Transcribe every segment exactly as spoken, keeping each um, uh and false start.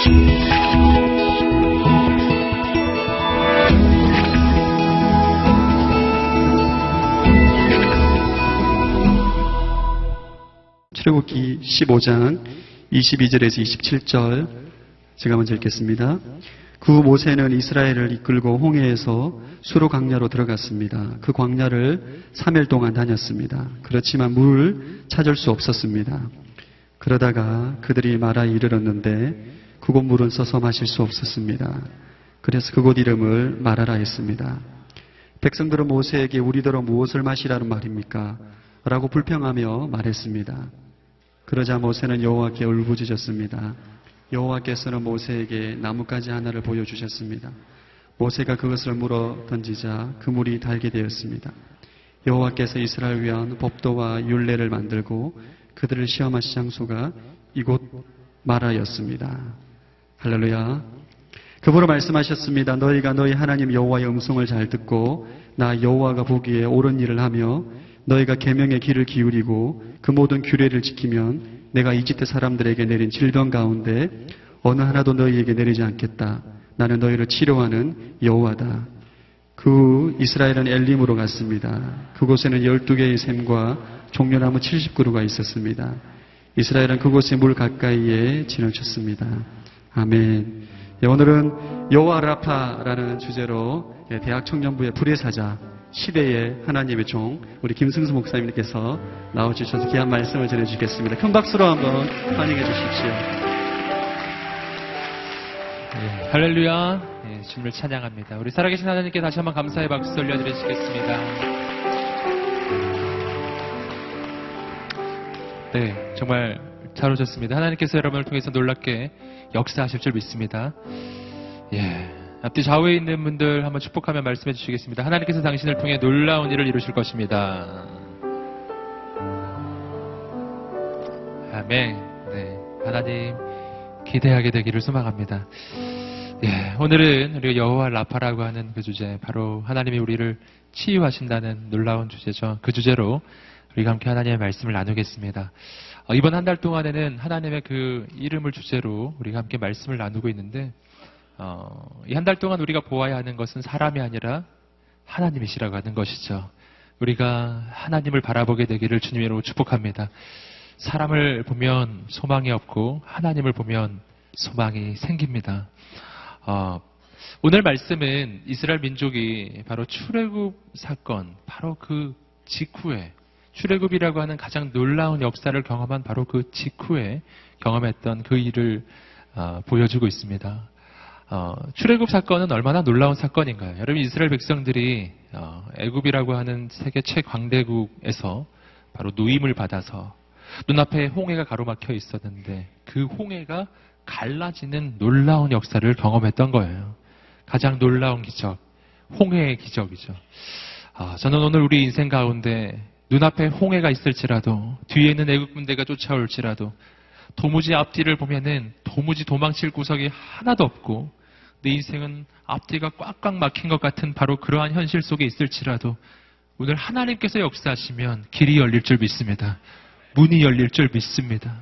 출애굽기 십오 장 이십이 절에서 이십칠 절 제가 먼저 읽겠습니다. 그 후 모세는 이스라엘을 이끌고 홍해에서 수로 광야로 들어갔습니다. 그 광야를 삼 일 동안 다녔습니다. 그렇지만 물을 찾을 수 없었습니다. 그러다가 그들이 마라에 이르렀는데 그곳 물은 써서 마실 수 없었습니다. 그래서 그곳 이름을 마라라 했습니다. 백성들은 모세에게 우리더러 무엇을 마시라는 말입니까? 라고 불평하며 말했습니다. 그러자 모세는 여호와께 울부짖었습니다. 여호와께서는 모세에게 나뭇가지 하나를 보여주셨습니다. 모세가 그것을 물어 던지자 그 물이 달게 되었습니다. 여호와께서 이스라엘 위한 법도와 율례를 만들고 그들을 시험하신 장소가 이곳 마라였습니다. 할렐루야. 그분은 말씀하셨습니다. 너희가 너희 하나님 여호와의 음성을 잘 듣고 나 여호와가 보기에 옳은 일을 하며 너희가 계명의 귀를 기울이고 그 모든 규례를 지키면 내가 이집트 사람들에게 내린 질병 가운데 어느 하나도 너희에게 내리지 않겠다. 나는 너희를 치료하는 여호와다. 그 후 이스라엘은 엘림으로 갔습니다. 그곳에는 열두 개의 샘과 종려나무 칠십 그루가 있었습니다. 이스라엘은 그곳의 물 가까이에 지나쳤습니다. 아멘. 예, 오늘은 여호와 라파라는 주제로 예, 대학 청년부의 불의 사자 시대의 하나님의 종 우리 김승수 목사님께서 나와주셔서 귀한 말씀을 전해주시겠습니다. 큰 박수로 한번 환영해 주십시오. 예, 할렐루야. 예, 주님을 찬양합니다. 우리 살아계신 하나님께 다시 한번 감사의 박수 올려드리시겠습니다. 네, 정말 잘 오셨습니다. 하나님께서 여러분을 통해서 놀랍게 역사하실 줄 믿습니다. 예, 앞뒤 좌우에 있는 분들 한번 축복하며 말씀해 주시겠습니다. 하나님께서 당신을 통해 놀라운 일을 이루실 것입니다. 아멘. 네, 하나님 기대하게 되기를 소망합니다. 예, 오늘은 우리가 여호와 라파라고 하는 그 주제, 바로 하나님이 우리를 치유하신다는 놀라운 주제죠. 그 주제로 우리가 함께 하나님의 말씀을 나누겠습니다. 어, 이번 한 달 동안에는 하나님의 그 이름을 주제로 우리가 함께 말씀을 나누고 있는데 어, 이 한 달 동안 우리가 보아야 하는 것은 사람이 아니라 하나님이시라고 하는 것이죠. 우리가 하나님을 바라보게 되기를 주님으로 축복합니다. 사람을 보면 소망이 없고 하나님을 보면 소망이 생깁니다. 어, 오늘 말씀은 이스라엘 민족이 바로 출애굽 사건, 바로 그 직후에 출애굽이라고 하는 가장 놀라운 역사를 경험한 바로 그 직후에 경험했던 그 일을 어, 보여주고 있습니다. 어, 출애굽 사건은 얼마나 놀라운 사건인가요? 여러분, 이스라엘 백성들이 어, 애굽이라고 하는 세계 최강대국에서 바로 노임을 받아서 눈앞에 홍해가 가로막혀 있었는데 그 홍해가 갈라지는 놀라운 역사를 경험했던 거예요. 가장 놀라운 기적, 홍해의 기적이죠. 아, 저는 오늘 우리 인생 가운데 눈앞에 홍해가 있을지라도 뒤에는 애국 군대가 쫓아올지라도 도무지 앞뒤를 보면은 도무지 도망칠 구석이 하나도 없고 내 인생은 앞뒤가 꽉꽉 막힌 것 같은 바로 그러한 현실 속에 있을지라도 오늘 하나님께서 역사하시면 길이 열릴 줄 믿습니다. 문이 열릴 줄 믿습니다.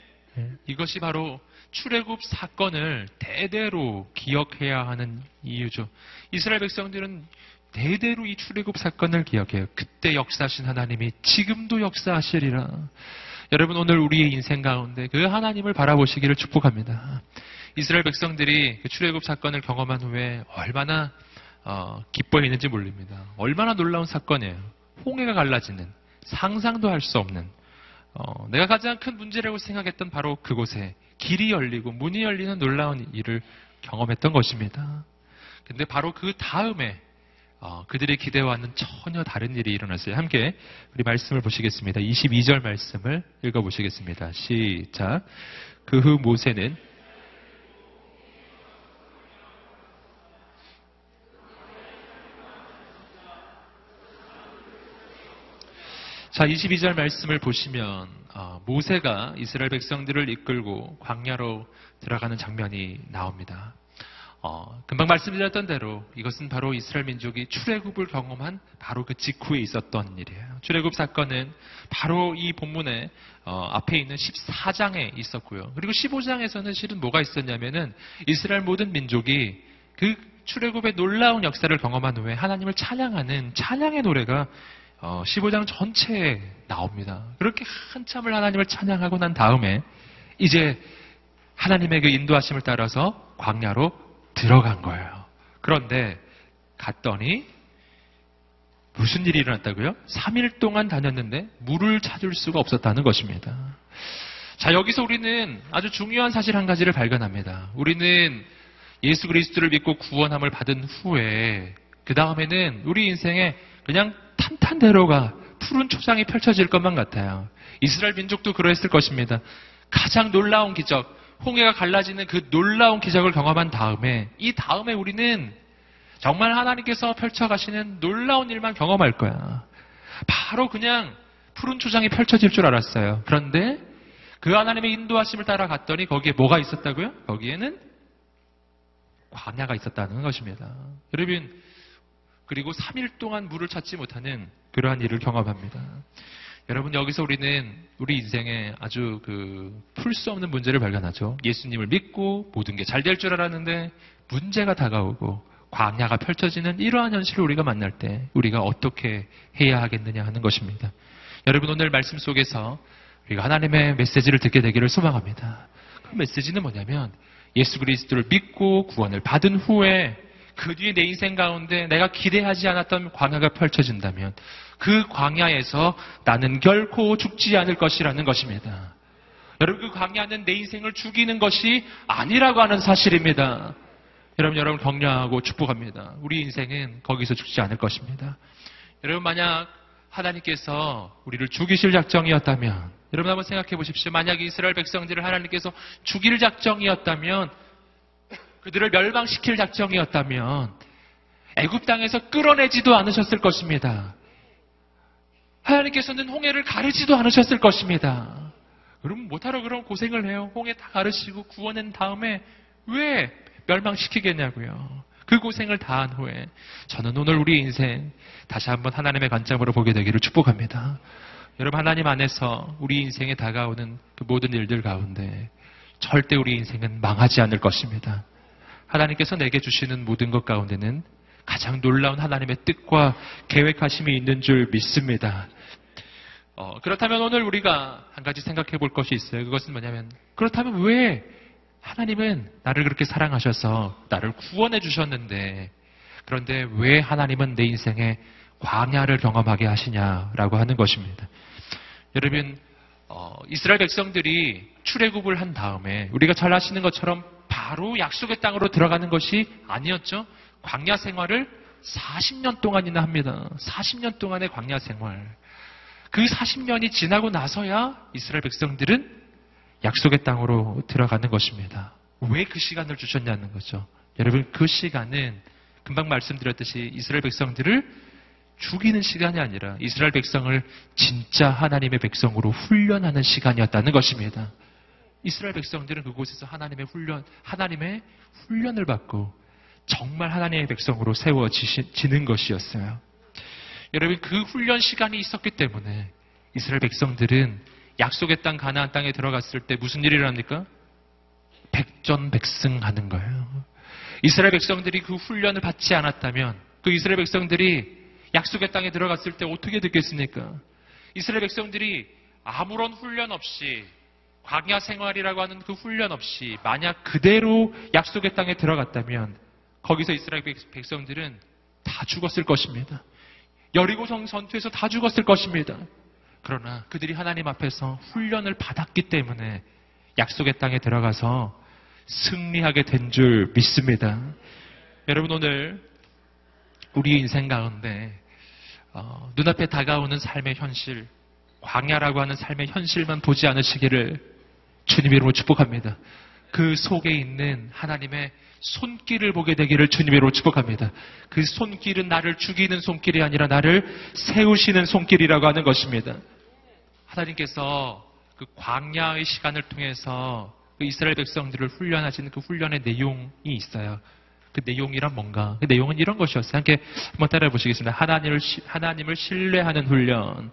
이것이 바로 출애굽 사건을 대대로 기억해야 하는 이유죠. 이스라엘 백성들은 대대로 이 출애굽 사건을 기억해요. 그때 역사하신 하나님이 지금도 역사하시리라. 여러분, 오늘 우리의 인생 가운데 그 하나님을 바라보시기를 축복합니다. 이스라엘 백성들이 그 출애굽 사건을 경험한 후에 얼마나 어, 기뻐했는지 모릅니다. 얼마나 놀라운 사건이에요. 홍해가 갈라지는, 상상도 할 수 없는, 어, 내가 가장 큰 문제라고 생각했던 바로 그곳에 길이 열리고 문이 열리는 놀라운 일을 경험했던 것입니다. 근데 바로 그 다음에 어, 그들의 기대와는 전혀 다른 일이 일어났어요. 함께 우리 말씀을 보시겠습니다. 이십이 절 말씀을 읽어보시겠습니다. 시작. 그 후 모세는 자, 이십이 절 말씀을 보시면 어, 모세가 이스라엘 백성들을 이끌고 광야로 들어가는 장면이 나옵니다. 어, 금방 말씀드렸던 대로 이것은 바로 이스라엘 민족이 출애굽을 경험한 바로 그 직후에 있었던 일이에요. 출애굽 사건은 바로 이 본문의 어, 앞에 있는 십사 장에 있었고요. 그리고 십오 장에서는 실은 뭐가 있었냐면은 이스라엘 모든 민족이 그 출애굽의 놀라운 역사를 경험한 후에 하나님을 찬양하는 찬양의 노래가 어, 십오 장 전체에 나옵니다. 그렇게 한참을 하나님을 찬양하고 난 다음에 이제 하나님의 그 인도하심을 따라서 광야로 들어간 거예요. 그런데 갔더니 무슨 일이 일어났다고요? 삼 일 동안 다녔는데 물을 찾을 수가 없었다는 것입니다. 자, 여기서 우리는 아주 중요한 사실 한 가지를 발견합니다. 우리는 예수 그리스도를 믿고 구원함을 받은 후에 그 다음에는 우리 인생에 그냥 탄탄대로가 푸른 초장이 펼쳐질 것만 같아요. 이스라엘 민족도 그러했을 것입니다. 가장 놀라운 기적, 홍해가 갈라지는 그 놀라운 기적을 경험한 다음에 이 다음에 우리는 정말 하나님께서 펼쳐가시는 놀라운 일만 경험할 거야. 바로 그냥 푸른 초장이 펼쳐질 줄 알았어요. 그런데 그 하나님의 인도하심을 따라갔더니 거기에 뭐가 있었다고요? 거기에는 광야가 있었다는 것입니다. 여러분, 그리고 삼 일 동안 물을 찾지 못하는 그러한 일을 경험합니다. 여러분, 여기서 우리는 우리 인생에 아주 그 풀 수 없는 문제를 발견하죠. 예수님을 믿고 모든 게 잘 될 줄 알았는데 문제가 다가오고 광야가 펼쳐지는 이러한 현실을 우리가 만날 때 우리가 어떻게 해야 하겠느냐 하는 것입니다. 여러분, 오늘 말씀 속에서 우리가 하나님의 메시지를 듣게 되기를 소망합니다. 그 메시지는 뭐냐면 예수 그리스도를 믿고 구원을 받은 후에 그 뒤에 내 인생 가운데 내가 기대하지 않았던 광야가 펼쳐진다면 그 광야에서 나는 결코 죽지 않을 것이라는 것입니다. 여러분, 그 광야는 내 인생을 죽이는 것이 아니라고 하는 사실입니다. 여러분, 여러분 격려하고 축복합니다. 우리 인생은 거기서 죽지 않을 것입니다. 여러분, 만약 하나님께서 우리를 죽이실 작정이었다면, 여러분 한번 생각해 보십시오. 만약 이스라엘 백성들을 하나님께서 죽일 작정이었다면, 그들을 멸망시킬 작정이었다면 애굽 땅에서 끌어내지도 않으셨을 것입니다. 하나님께서는 홍해를 가르지도 않으셨을 것입니다. 그럼 못하러 그런 고생을 해요. 홍해 다 가르치고 구원한 다음에 왜 멸망시키겠냐고요. 그 고생을 다한 후에 저는 오늘 우리 인생 다시 한번 하나님의 관점으로 보게 되기를 축복합니다. 여러분, 하나님 안에서 우리 인생에 다가오는 그 모든 일들 가운데 절대 우리 인생은 망하지 않을 것입니다. 하나님께서 내게 주시는 모든 것 가운데는 가장 놀라운 하나님의 뜻과 계획하심이 있는 줄 믿습니다. 어, 그렇다면 오늘 우리가 한 가지 생각해 볼 것이 있어요. 그것은 뭐냐면, 그렇다면 왜 하나님은 나를 그렇게 사랑하셔서 나를 구원해 주셨는데, 그런데 왜 하나님은 내 인생에 광야를 경험하게 하시냐라고 하는 것입니다. 여러분, 어, 이스라엘 백성들이 출애굽을 한 다음에 우리가 잘 아시는 것처럼 바로 약속의 땅으로 들어가는 것이 아니었죠. 광야 생활을 사십 년 동안이나 합니다. 사십 년 동안의 광야 생활. 그 사십 년이 지나고 나서야 이스라엘 백성들은 약속의 땅으로 들어가는 것입니다. 왜 그 시간을 주셨냐는 거죠. 여러분, 그 시간은 금방 말씀드렸듯이 이스라엘 백성들을 죽이는 시간이 아니라 이스라엘 백성을 진짜 하나님의 백성으로 훈련하는 시간이었다는 것입니다. 이스라엘 백성들은 그곳에서 하나님의 훈련, 하나님의 훈련을 받고 정말 하나님의 백성으로 세워지는 것이었어요. 여러분, 그 훈련 시간이 있었기 때문에 이스라엘 백성들은 약속의 땅 가나안 땅에 들어갔을 때 무슨 일이 일어납니까? 백전백승하는 거예요. 이스라엘 백성들이 그 훈련을 받지 않았다면 그 이스라엘 백성들이 약속의 땅에 들어갔을 때 어떻게 됐겠습니까? 이스라엘 백성들이 아무런 훈련 없이 광야 생활이라고 하는 그 훈련 없이 만약 그대로 약속의 땅에 들어갔다면 거기서 이스라엘 백성들은 다 죽었을 것입니다. 여리고 성 전투에서 다 죽었을 것입니다. 그러나 그들이 하나님 앞에서 훈련을 받았기 때문에 약속의 땅에 들어가서 승리하게 된 줄 믿습니다. 여러분, 오늘 우리 인생 가운데 어, 눈앞에 다가오는 삶의 현실, 광야라고 하는 삶의 현실만 보지 않으시기를 주님 이름으로 축복합니다. 그 속에 있는 하나님의 손길을 보게 되기를 주님 이름으로 축복합니다. 그 손길은 나를 죽이는 손길이 아니라 나를 세우시는 손길이라고 하는 것입니다. 하나님께서 그 광야의 시간을 통해서 그 이스라엘 백성들을 훈련하시는 그 훈련의 내용이 있어요. 그 내용이란 뭔가? 그 내용은 이런 것이었어요. 함께 한번 따라해 보시겠습니다. 하나님을, 하나님을 신뢰하는 훈련.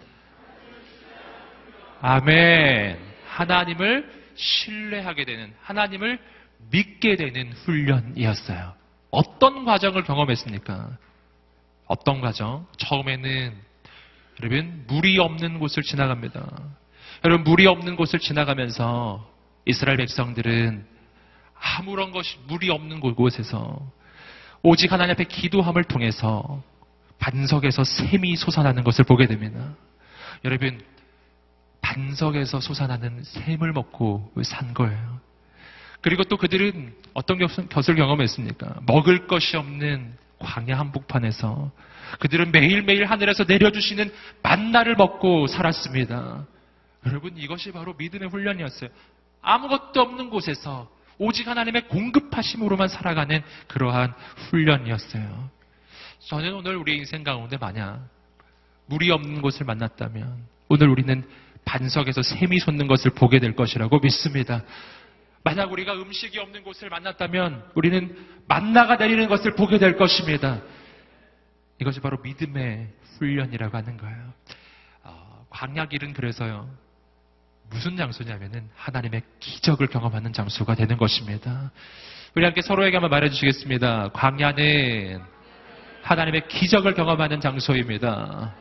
아멘. 하나님을 신뢰하게 되는, 하나님을 믿게 되는 훈련이었어요. 어떤 과정을 경험했습니까? 어떤 과정? 처음에는 여러분 물이 없는 곳을 지나갑니다. 여러분 물이 없는 곳을 지나가면서 이스라엘 백성들은 아무런 것이 물이 없는 곳에서 오직 하나님 앞에 기도함을 통해서 반석에서 샘이 솟아나는 것을 보게 됩니다. 여러분 반석에서 솟아나는 샘을 먹고 산 거예요. 그리고 또 그들은 어떤 것을 경험했습니까? 먹을 것이 없는 광야 한복판에서 그들은 매일매일 하늘에서 내려주시는 만나를 먹고 살았습니다. 여러분 이것이 바로 믿음의 훈련이었어요. 아무것도 없는 곳에서 오직 하나님의 공급하심으로만 살아가는 그러한 훈련이었어요. 저는 오늘 우리 인생 가운데 만약 물이 없는 곳을 만났다면 오늘 우리는 반석에서 샘이 솟는 것을 보게 될 것이라고 믿습니다. 만약 우리가 음식이 없는 곳을 만났다면 우리는 만나가 내리는 것을 보게 될 것입니다. 이것이 바로 믿음의 훈련이라고 하는 거예요. 어, 광야길은 그래서요. 무슨 장소냐면은 하나님의 기적을 경험하는 장소가 되는 것입니다. 우리 함께 서로에게 한번 말해주시겠습니다. 광야는 하나님의 기적을 경험하는 장소입니다.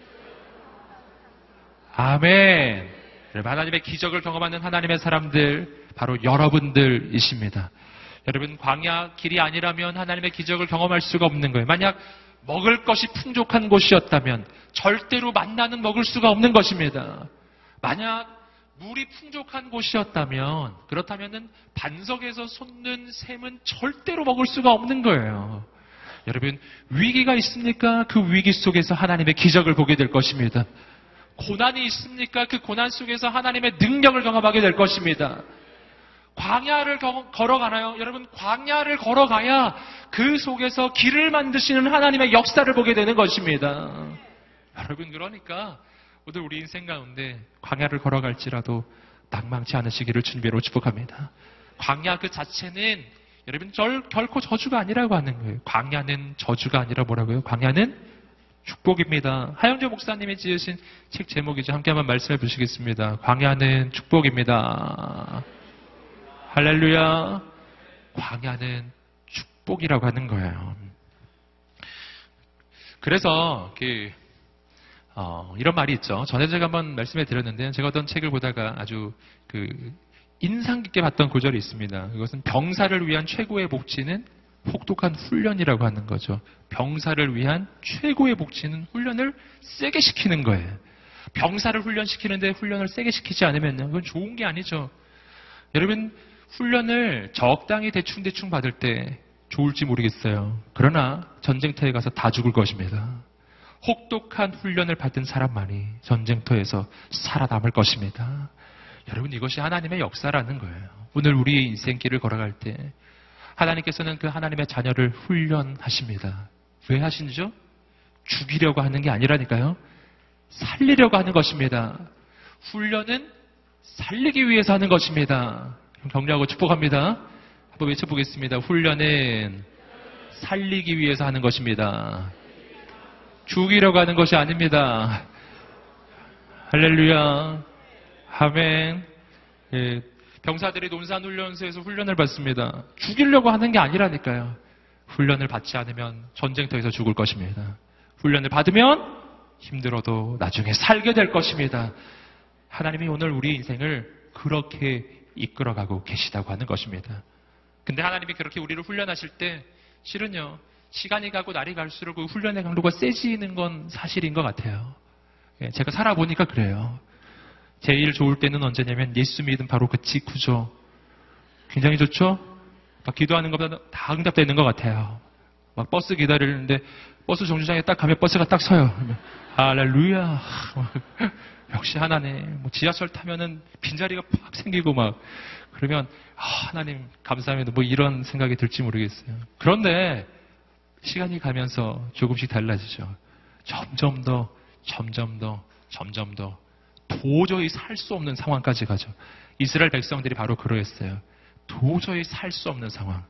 아멘. 하나님의 기적을 경험하는 하나님의 사람들 바로 여러분들이십니다. 여러분 광야 길이 아니라면 하나님의 기적을 경험할 수가 없는 거예요. 만약 먹을 것이 풍족한 곳이었다면 절대로 만나는 먹을 수가 없는 것입니다. 만약 물이 풍족한 곳이었다면 그렇다면 반석에서 솟는 샘은 절대로 먹을 수가 없는 거예요. 여러분 위기가 있습니까? 그 위기 속에서 하나님의 기적을 보게 될 것입니다. 고난이 있습니까? 그 고난 속에서 하나님의 능력을 경험하게 될 것입니다. 광야를 걸어가나요? 여러분 광야를 걸어가야 그 속에서 길을 만드시는 하나님의 역사를 보게 되는 것입니다. 여러분 그러니까 오늘 우리 인생 가운데 광야를 걸어갈지라도 낭망치 않으시기를 주님으로 축복합니다. 광야 그 자체는 여러분 절, 결코 저주가 아니라고 하는 거예요. 광야는 저주가 아니라 뭐라고요? 광야는 축복입니다. 하영재 목사님이 지으신 책 제목이죠. 함께 한번 말씀해 주시겠습니다. 광야는 축복입니다. 할렐루야. 광야는 축복이라고 하는 거예요. 그래서 그 어, 이런 말이 있죠. 전에 제가 한번 말씀해 드렸는데 제가 어떤 책을 보다가 아주 그 인상 깊게 봤던 구절이 있습니다. 이것은 병사를 위한 최고의 복지는 혹독한 훈련이라고 하는 거죠. 병사를 위한 최고의 복지는 훈련을 세게 시키는 거예요. 병사를 훈련시키는데 훈련을 세게 시키지 않으면 그건 좋은 게 아니죠. 여러분 훈련을 적당히 대충대충 받을 때 좋을지 모르겠어요. 그러나 전쟁터에 가서 다 죽을 것입니다. 혹독한 훈련을 받은 사람만이 전쟁터에서 살아남을 것입니다. 여러분 이것이 하나님의 역사라는 거예요. 오늘 우리의 인생길을 걸어갈 때 하나님께서는 그 하나님의 자녀를 훈련하십니다. 왜 하시죠? 죽이려고 하는 게 아니라니까요. 살리려고 하는 것입니다. 훈련은 살리기 위해서 하는 것입니다. 격려하고 축복합니다. 한번 외쳐보겠습니다. 훈련은 살리기 위해서 하는 것입니다. 죽이려고 하는 것이 아닙니다. 할렐루야. 아멘. 예, 병사들이 논산훈련소에서 훈련을 받습니다. 죽이려고 하는 게 아니라니까요. 훈련을 받지 않으면 전쟁터에서 죽을 것입니다. 훈련을 받으면 힘들어도 나중에 살게 될 것입니다. 하나님이 오늘 우리 인생을 그렇게 이끌어가고 계시다고 하는 것입니다. 근데 하나님이 그렇게 우리를 훈련하실 때 실은요. 시간이 가고 날이 갈수록 그 훈련의 강도가 세지는 건 사실인 것 같아요. 예, 제가 살아보니까 그래요. 제일 좋을 때는 언제냐면 예수 믿음 바로 그 직후죠. 굉장히 좋죠? 막 기도하는 것보다 다 응답되는 것 같아요. 막 버스 기다리는데 버스 정류장에 딱 가면 버스가 딱 서요. 할렐루야. 역시 하나님. 뭐 지하철 타면은 빈자리가 팍 생기고 막 그러면 아, 하나님 감사합니다. 뭐 이런 생각이 들지 모르겠어요. 그런데 시간이 가면서 조금씩 달라지죠. 점점 더, 점점 더, 점점 더 도저히 살 수 없는 상황까지 가죠. 이스라엘 백성들이 바로 그러했어요. 도저히 살 수 없는 상황.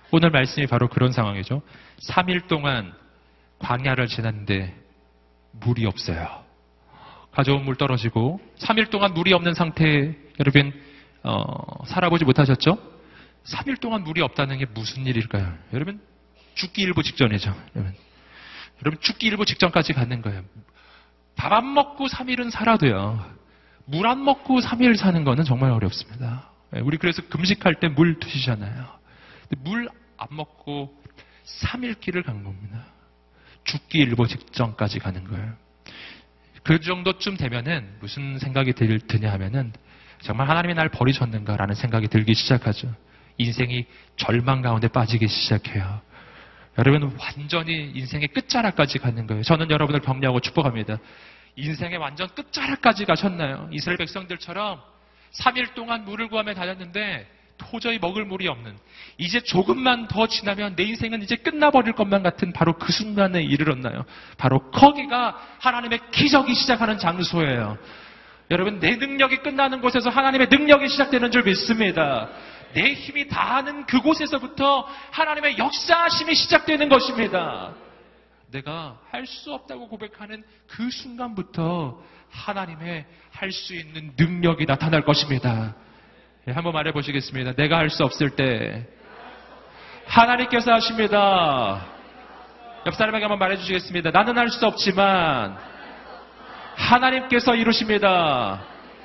오늘 말씀이 바로 그런 상황이죠. 삼 일 동안 광야를 지났는데 물이 없어요. 가져온 물 떨어지고 삼 일 동안 물이 없는 상태에 여러분 어, 살아보지 못하셨죠? 삼 일 동안 물이 없다는 게 무슨 일일까요? 여러분 죽기 일보 직전이죠. 여러분, 여러분 죽기 일보 직전까지 가는 거예요. 밥 안 먹고 삼 일은 살아도요. 물 안 먹고 삼 일 사는 거는 정말 어렵습니다. 우리 그래서 금식할 때 물 드시잖아요. 물 안 먹고 삼 일 길을 간 겁니다. 죽기 일보 직전까지 가는 거예요. 그 정도쯤 되면은 무슨 생각이 들, 드냐 하면은 정말 하나님이 날 버리셨는가라는 생각이 들기 시작하죠. 인생이 절망 가운데 빠지기 시작해요. 여러분 완전히 인생의 끝자락까지 가는 거예요. 저는 여러분을 격려하고 축복합니다. 인생의 완전 끝자락까지 가셨나요? 이스라엘 백성들처럼 삼 일 동안 물을 구하며 다녔는데 도저히 먹을 물이 없는, 이제 조금만 더 지나면 내 인생은 이제 끝나버릴 것만 같은 바로 그 순간에 이르렀나요? 바로 거기가 하나님의 기적이 시작하는 장소예요. 여러분 내 능력이 끝나는 곳에서 하나님의 능력이 시작되는 줄 믿습니다. 내 힘이 다하는 그곳에서부터 하나님의 역사하심이 시작되는 것입니다. 내가 할 수 없다고 고백하는 그 순간부터 하나님의 할 수 있는 능력이 나타날 것입니다. 네, 한번 말해보시겠습니다. 내가 할 수 없을 때 하나님께서 하십니다. 옆 사람에게 한번 말해주시겠습니다. 나는 할 수 없지만 하나님께서 이루십니다.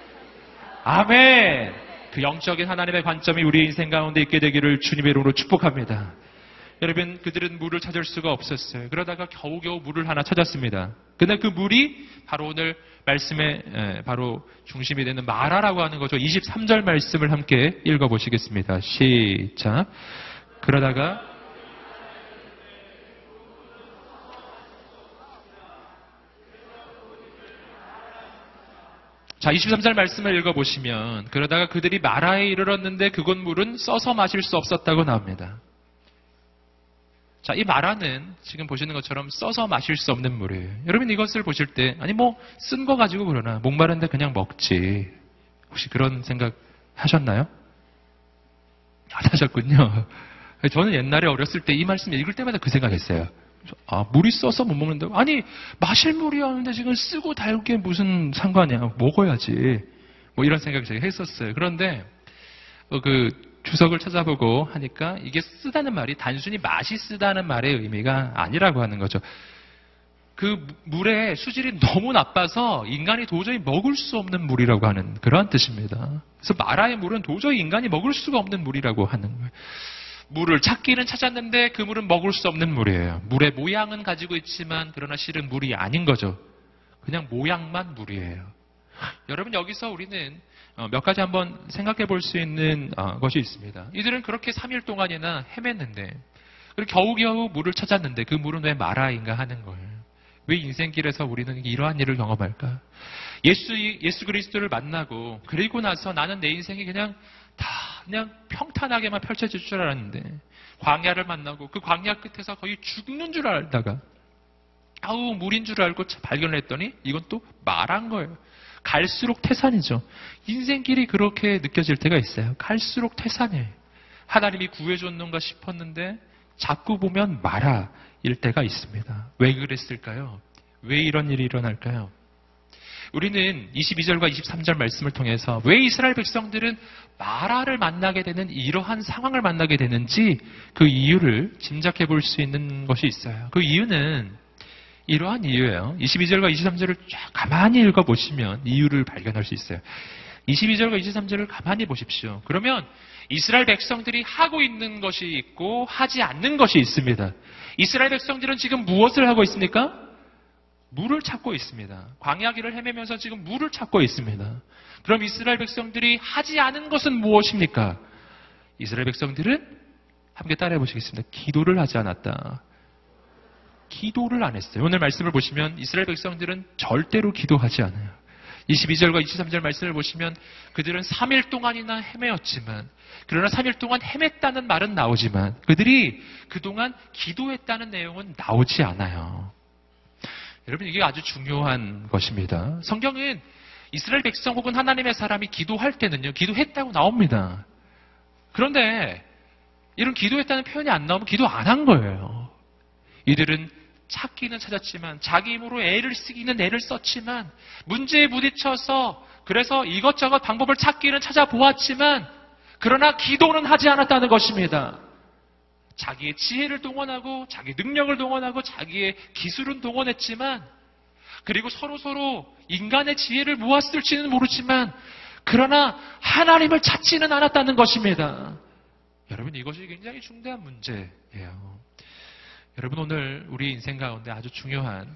아멘. 그 영적인 하나님의 관점이 우리 인생 가운데 있게 되기를 주님의 이름으로 축복합니다. 여러분 그들은 물을 찾을 수가 없었어요. 그러다가 겨우겨우 물을 하나 찾았습니다. 근데 그 물이 바로 오늘 말씀의 바로 중심이 되는 마라라고 하는 거죠. 이십삼 절 말씀을 함께 읽어보시겠습니다. 시작. 그러다가 자, 이십삼 절 말씀을 읽어보시면 그러다가 그들이 마라에 이르렀는데 그곳 물은 써서 마실 수 없었다고 나옵니다. 자, 이 마라는 지금 보시는 것처럼 써서 마실 수 없는 물이에요. 여러분 이것을 보실 때 아니 뭐 쓴 거 가지고 그러나 목마른데 그냥 먹지. 혹시 그런 생각 하셨나요? 안 하셨군요. 저는 옛날에 어렸을 때 이 말씀 읽을 때마다 그 생각했어요. 아, 물이 써서 못 먹는다고? 아니 마실 물이었는데 지금 쓰고 달게 무슨 상관이야. 먹어야지. 뭐 이런 생각을 제가 했었어요. 그런데 어, 그 주석을 찾아보고 하니까 이게 쓰다는 말이 단순히 맛이 쓰다는 말의 의미가 아니라고 하는 거죠. 그 물의 수질이 너무 나빠서 인간이 도저히 먹을 수 없는 물이라고 하는 그러한 뜻입니다. 그래서 마라의 물은 도저히 인간이 먹을 수가 없는 물이라고 하는 거예요. 물을 찾기는 찾았는데 그 물은 먹을 수 없는 물이에요. 물의 모양은 가지고 있지만 그러나 실은 물이 아닌 거죠. 그냥 모양만 물이에요. 여러분 여기서 우리는 몇 가지 한번 생각해 볼 수 있는 것이 있습니다. 이들은 그렇게 삼 일 동안이나 헤맸는데 그리고 겨우겨우 물을 찾았는데 그 물은 왜 마라인가 하는 거예요. 왜 인생길에서 우리는 이러한 일을 경험할까? 예수, 예수 그리스도를 만나고 그리고 나서 나는 내 인생이 그냥 다 그냥 평탄하게만 펼쳐질 줄 알았는데 광야를 만나고 그 광야 끝에서 거의 죽는 줄 알다가 아우 물인 줄 알고 발견을 했더니 이건 또 마라인 거예요. 갈수록 태산이죠. 인생길이 그렇게 느껴질 때가 있어요. 갈수록 태산이에요. 하나님이 구해줬는가 싶었는데 자꾸 보면 마라일 때가 있습니다. 왜 그랬을까요? 왜 이런 일이 일어날까요? 우리는 이십이 절과 이십삼 절 말씀을 통해서 왜 이스라엘 백성들은 마라를 만나게 되는 이러한 상황을 만나게 되는지 그 이유를 짐작해 볼 수 있는 것이 있어요. 그 이유는 이러한 이유예요. 이십이 절과 이십삼 절을 쫙 가만히 읽어보시면 이유를 발견할 수 있어요. 이십이 절과 이십삼 절을 가만히 보십시오. 그러면 이스라엘 백성들이 하고 있는 것이 있고 하지 않는 것이 있습니다. 이스라엘 백성들은 지금 무엇을 하고 있습니까? 물을 찾고 있습니다. 광야길을 헤매면서 지금 물을 찾고 있습니다. 그럼 이스라엘 백성들이 하지 않은 것은 무엇입니까? 이스라엘 백성들은 함께 따라해 보시겠습니다. 기도를 하지 않았다. 기도를 안 했어요. 오늘 말씀을 보시면 이스라엘 백성들은 절대로 기도하지 않아요. 이십이 절과 이십삼 절 말씀을 보시면 그들은 삼 일 동안이나 헤매었지만 그러나 삼 일 동안 헤맸다는 말은 나오지만 그들이 그동안 기도했다는 내용은 나오지 않아요. 여러분 이게 아주 중요한 것입니다. 성경은 이스라엘 백성 혹은 하나님의 사람이 기도할 때는요. 기도했다고 나옵니다. 그런데 이런 기도했다는 표현이 안 나오면 기도 안 한 거예요. 이들은 찾기는 찾았지만 자기 힘으로 애를 쓰기는 애를 썼지만 문제에 부딪혀서 그래서 이것저것 방법을 찾기는 찾아보았지만 그러나 기도는 하지 않았다는 것입니다. 자기의 지혜를 동원하고 자기 능력을 동원하고 자기의 기술은 동원했지만 그리고 서로서로 인간의 지혜를 모았을지는 모르지만 그러나 하나님을 찾지는 않았다는 것입니다. 여러분, 이것이 굉장히 중대한 문제예요. 여러분, 오늘 우리 인생 가운데 아주 중요한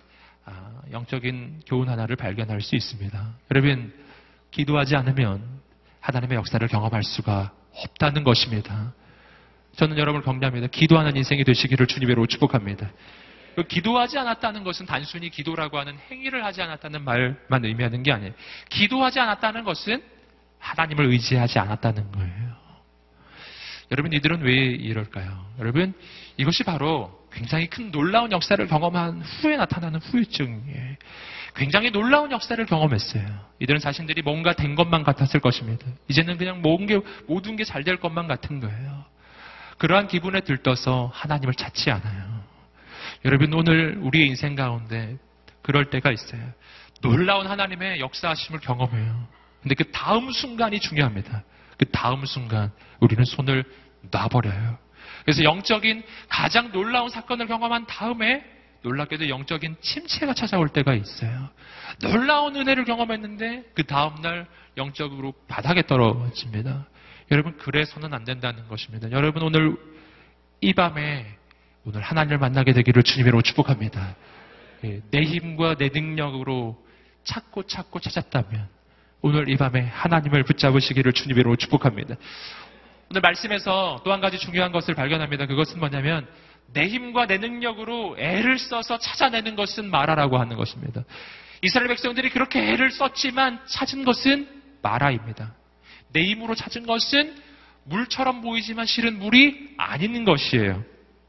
영적인 교훈 하나를 발견할 수 있습니다. 여러분, 기도하지 않으면 하나님의 역사를 경험할 수가 없다는 것입니다. 저는 여러분을 격려합니다. 기도하는 인생이 되시기를 주님으로 축복합니다. 기도하지 않았다는 것은 단순히 기도라고 하는 행위를 하지 않았다는 말만 의미하는 게 아니에요. 기도하지 않았다는 것은 하나님을 의지하지 않았다는 거예요. 여러분, 이들은 왜 이럴까요? 여러분, 이것이 바로 굉장히 큰 놀라운 역사를 경험한 후에 나타나는 후유증이에요. 굉장히 놀라운 역사를 경험했어요. 이들은 자신들이 뭔가 된 것만 같았을 것입니다. 이제는 그냥 모든 게, 모든 게 잘 될 것만 같은 거예요. 그러한 기분에 들떠서 하나님을 찾지 않아요. 여러분, 오늘 우리의 인생 가운데 그럴 때가 있어요. 놀라운 하나님의 역사하심을 경험해요. 근데 그 다음 순간이 중요합니다. 그 다음 순간 우리는 손을 놔버려요. 그래서 영적인 가장 놀라운 사건을 경험한 다음에 놀랍게도 영적인 침체가 찾아올 때가 있어요. 놀라운 은혜를 경험했는데 그 다음날 영적으로 바닥에 떨어집니다. 여러분, 그래서는 안 된다는 것입니다. 여러분, 오늘 이 밤에 오늘 하나님을 만나게 되기를 주님으로 축복합니다. 내 힘과 내 능력으로 찾고 찾고 찾았다면 오늘 이 밤에 하나님을 붙잡으시기를 주님으로 축복합니다. 오늘 말씀에서 또 한 가지 중요한 것을 발견합니다. 그것은 뭐냐면 내 힘과 내 능력으로 애를 써서 찾아내는 것은 마라라고 하는 것입니다. 이스라엘 백성들이 그렇게 애를 썼지만 찾은 것은 마라입니다. 내 힘으로 찾은 것은 물처럼 보이지만 실은 물이 아닌 것이에요.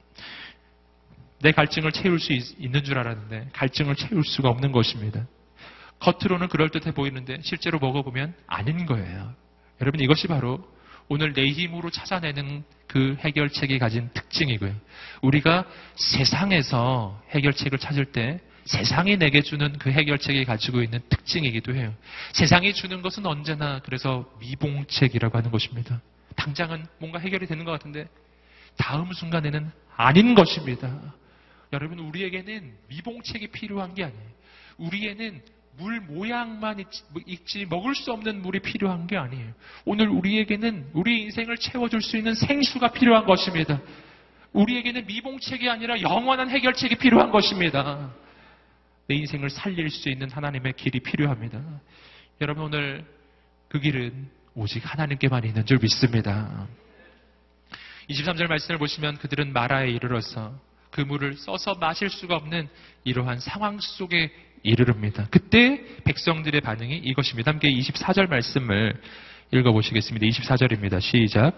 내 갈증을 채울 수 있, 있는 줄 알았는데 갈증을 채울 수가 없는 것입니다. 겉으로는 그럴듯해 보이는데 실제로 먹어보면 아닌 거예요. 여러분, 이것이 바로 오늘 내 힘으로 찾아내는 그 해결책이 가진 특징이고요. 우리가 세상에서 해결책을 찾을 때 세상이 내게 주는 그 해결책이 가지고 있는 특징이기도 해요. 세상이 주는 것은 언제나 그래서 미봉책이라고 하는 것입니다. 당장은 뭔가 해결이 되는 것 같은데 다음 순간에는 아닌 것입니다. 여러분, 우리에게는 미봉책이 필요한 게 아니에요. 우리에는 물 모양만 있지 먹을 수 없는 물이 필요한 게 아니에요. 오늘 우리에게는 우리 인생을 채워줄 수 있는 생수가 필요한 것입니다. 우리에게는 미봉책이 아니라 영원한 해결책이 필요한 것입니다. 내 인생을 살릴 수 있는 하나님의 길이 필요합니다. 여러분, 오늘 그 길은 오직 하나님께만 있는 줄 믿습니다. 이십삼 절 말씀을 보시면 그들은 마라에 이르러서 그 물을 써서 마실 수가 없는 이러한 상황 속에 이르릅니다. 그때 백성들의 반응이 이것입니다. 함께 이십사 절 말씀을 읽어보시겠습니다. 이십사 절입니다. 시작.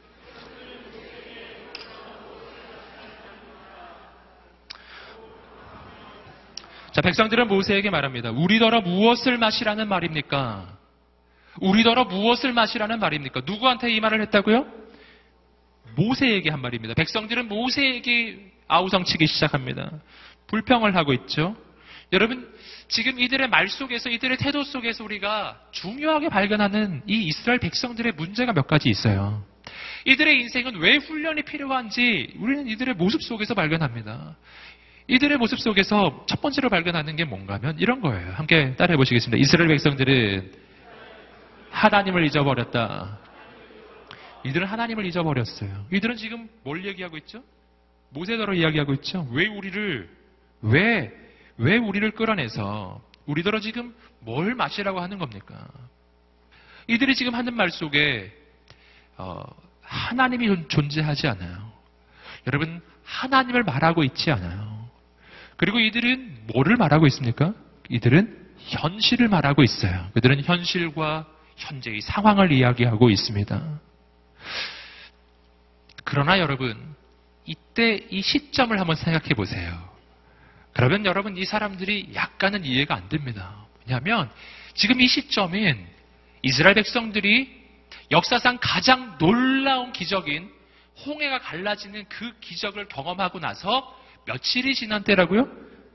자, 백성들은 모세에게 말합니다. 우리더러 무엇을 마시라는 말입니까? 우리더러 무엇을 마시라는 말입니까? 누구한테 이 말을 했다고요? 모세에게 한 말입니다. 백성들은 모세에게 아우성치기 시작합니다. 불평을 하고 있죠. 여러분, 지금 이들의 말 속에서, 이들의 태도 속에서 우리가 중요하게 발견하는 이 이스라엘 백성들의 문제가 몇 가지 있어요. 이들의 인생은 왜 훈련이 필요한지 우리는 이들의 모습 속에서 발견합니다. 이들의 모습 속에서 첫 번째로 발견하는 게 뭔가 하면 이런 거예요. 함께 따라해 보시겠습니다. 이스라엘 백성들은 하나님을 잊어버렸다. 이들은 하나님을 잊어버렸어요. 이들은 지금 뭘 얘기하고 있죠? 모세더러 이야기하고 있죠. 왜 우리를, 왜, 왜 우리를 끌어내서 우리더러 지금 뭘 마시라고 하는 겁니까? 이들이 지금 하는 말 속에 어, 하나님이 존재하지 않아요. 여러분, 하나님을 말하고 있지 않아요. 그리고 이들은 뭐를 말하고 있습니까? 이들은 현실을 말하고 있어요. 그들은 현실과 현재의 상황을 이야기하고 있습니다. 그러나 여러분, 이때 이 시점을 한번 생각해 보세요. 그러면 여러분, 이 사람들이 약간은 이해가 안 됩니다. 왜냐하면 지금 이 시점인 이스라엘 백성들이 역사상 가장 놀라운 기적인 홍해가 갈라지는 그 기적을 경험하고 나서 며칠이 지난 때라고요?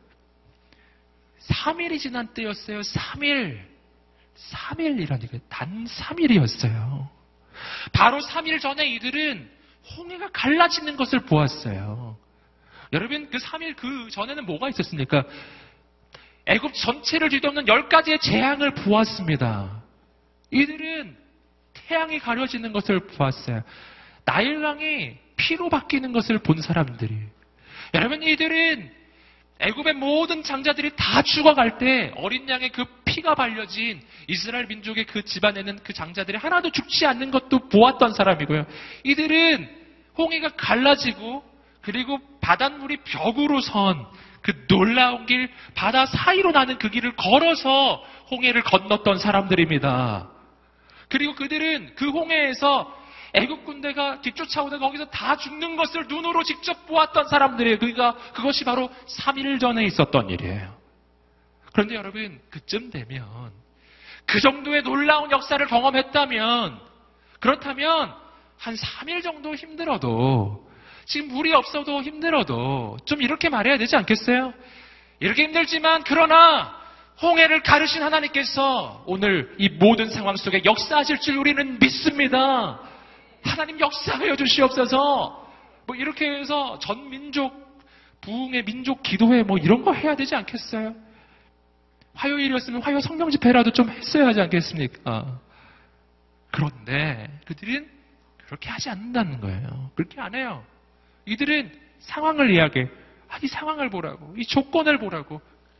삼 일이 지난 때였어요. 삼 일. 삼 일이라니까. 단 삼 일이었어요. 바로 삼 일 전에 이들은 홍해가 갈라지는 것을 보았어요. 여러분, 그 삼 일 그 전에는 뭐가 있었습니까? 애굽 전체를 뒤덮는 열 가지의 재앙을 보았습니다. 이들은 태양이 가려지는 것을 보았어요. 나일강이 피로 바뀌는 것을 본 사람들이. 여러분, 이들은 애굽의 모든 장자들이 다 죽어갈 때 어린 양의 그 피가 발려진 이스라엘 민족의 그 집안에는 그 장자들이 하나도 죽지 않는 것도 보았던 사람이고요. 이들은 홍해가 갈라지고 그리고 바닷물이 벽으로 선 그 놀라운 길, 바다 사이로 나는 그 길을 걸어서 홍해를 건넜던 사람들입니다. 그리고 그들은 그 홍해에서 애굽 군대가 뒤쫓아오다 거기서 다 죽는 것을 눈으로 직접 보았던 사람들이에요. 그러니까 그것이 바로 삼 일 전에 있었던 일이에요. 그런데 여러분, 그쯤 되면 그 정도의 놀라운 역사를 경험했다면, 그렇다면 한 삼 일 정도 힘들어도, 지금 물이 없어도 힘들어도 좀 이렇게 말해야 되지 않겠어요? 이렇게 힘들지만 그러나 홍해를 가르신 하나님께서 오늘 이 모든 상황 속에 역사하실 줄 우리는 믿습니다. 하나님 역사하여 주시옵소서. 뭐 이렇게 해서 전 민족 부흥의 민족 기도회 뭐 이런 거 해야 되지 않겠어요? 화요일이었으면 화요 성령 집회라도 좀 했어야 하지 않겠습니까? 그런데 그들은 그렇게 하지 않는다는 거예요. 그렇게 안 해요. 이들은 상황을 이야기해. 아, 이 상황을 보라고. 이 조건을 보라고.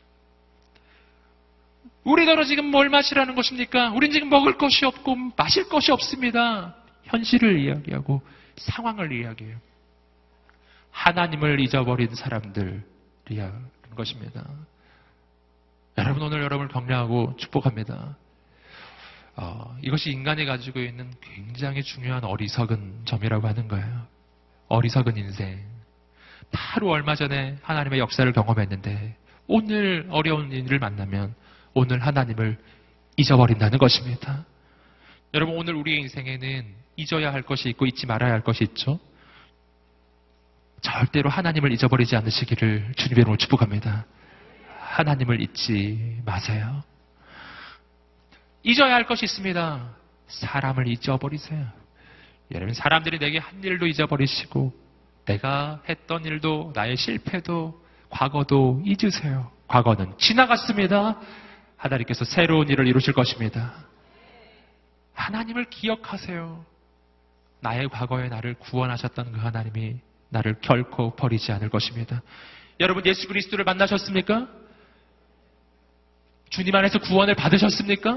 우리더러 지금 뭘 마시라는 것입니까? 우린 지금 먹을 것이 없고 마실 것이 없습니다. 현실을 이야기하고 상황을 이야기해요. 하나님을 잊어버린 사람들이라는 것입니다. 여러분, 오늘 여러분을 격려하고 축복합니다. 어, 이것이 인간이 가지고 있는 굉장히 중요한 어리석은 점이라고 하는 거예요. 어리석은 인생. 바로 얼마 전에 하나님의 역사를 경험했는데 오늘 어려운 일을 만나면 오늘 하나님을 잊어버린다는 것입니다. 여러분, 오늘 우리의 인생에는 잊어야 할 것이 있고 잊지 말아야 할 것이 있죠. 절대로 하나님을 잊어버리지 않으시기를 주님의 이름으로 축복합니다. 하나님을 잊지 마세요. 잊어야 할 것이 있습니다. 사람을 잊어버리세요. 여러분, 사람들이 내게 한 일도 잊어버리시고 내가 했던 일도 나의 실패도 과거도 잊으세요. 과거는 지나갔습니다. 하나님께서 새로운 일을 이루실 것입니다. 하나님을 기억하세요. 나의 과거에 나를 구원하셨던 그 하나님이 나를 결코 버리지 않을 것입니다. 여러분, 예수 그리스도를 만나셨습니까? 주님 안에서 구원을 받으셨습니까?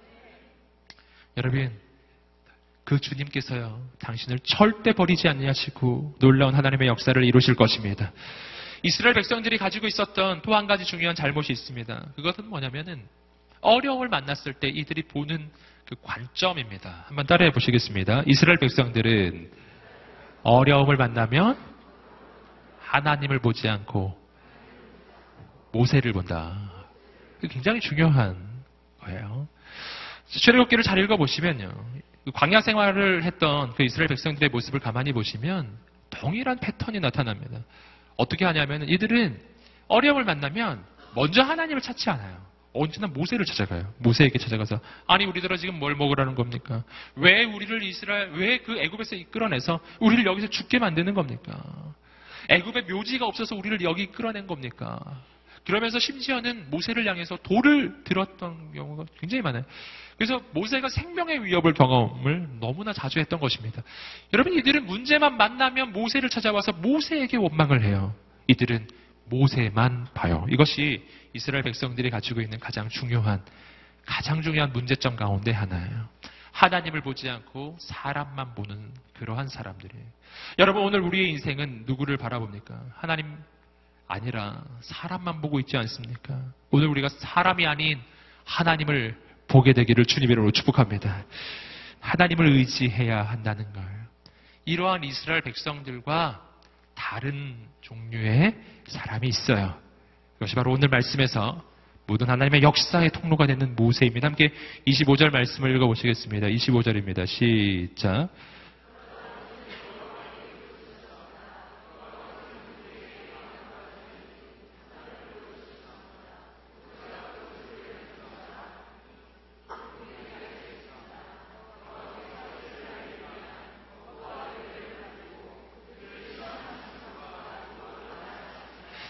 여러분, 그 주님께서요, 당신을 절대 버리지 아니하시고 놀라운 하나님의 역사를 이루실 것입니다. 이스라엘 백성들이 가지고 있었던 또 한 가지 중요한 잘못이 있습니다. 그것은 뭐냐면은 어려움을 만났을 때 이들이 보는 그 관점입니다. 한번 따라해 보시겠습니다. 이스라엘 백성들은 어려움을 만나면 하나님을 보지 않고 모세를 본다. 그게 굉장히 중요한 거예요. 출애굽기를 잘 읽어보시면요, 광야 생활을 했던 그 이스라엘 백성들의 모습을 가만히 보시면 동일한 패턴이 나타납니다. 어떻게 하냐면 이들은 어려움을 만나면 먼저 하나님을 찾지 않아요. 언제나 모세를 찾아가요. 모세에게 찾아가서 아니 우리들은 지금 뭘 먹으라는 겁니까? 왜 우리를 이스라엘 왜 그 애굽에서 이끌어내서 우리를 여기서 죽게 만드는 겁니까? 애굽에 묘지가 없어서 우리를 여기 이끌어낸 겁니까? 그러면서 심지어는 모세를 향해서 돌을 들었던 경우가 굉장히 많아요. 그래서 모세가 생명의 위협을 경험을 너무나 자주 했던 것입니다. 여러분, 이들은 문제만 만나면 모세를 찾아와서 모세에게 원망을 해요. 이들은 모세만 봐요. 이것이 이스라엘 백성들이 가지고 있는 가장 중요한 가장 중요한 문제점 가운데 하나예요. 하나님을 보지 않고 사람만 보는 그러한 사람들이에요. 여러분, 오늘 우리의 인생은 누구를 바라봅니까? 하나님 아니라 사람만 보고 있지 않습니까? 오늘 우리가 사람이 아닌 하나님을 보게 되기를 주님의 이름으로 축복합니다. 하나님을 의지해야 한다는 걸. 이러한 이스라엘 백성들과 다른 종류의 사람이 있어요. 그것이 바로 오늘 말씀에서 모든 하나님의 역사의 통로가 되는 모세입니다. 함께 이십오 절 말씀을 읽어보시겠습니다. 이십오 절입니다. 시작.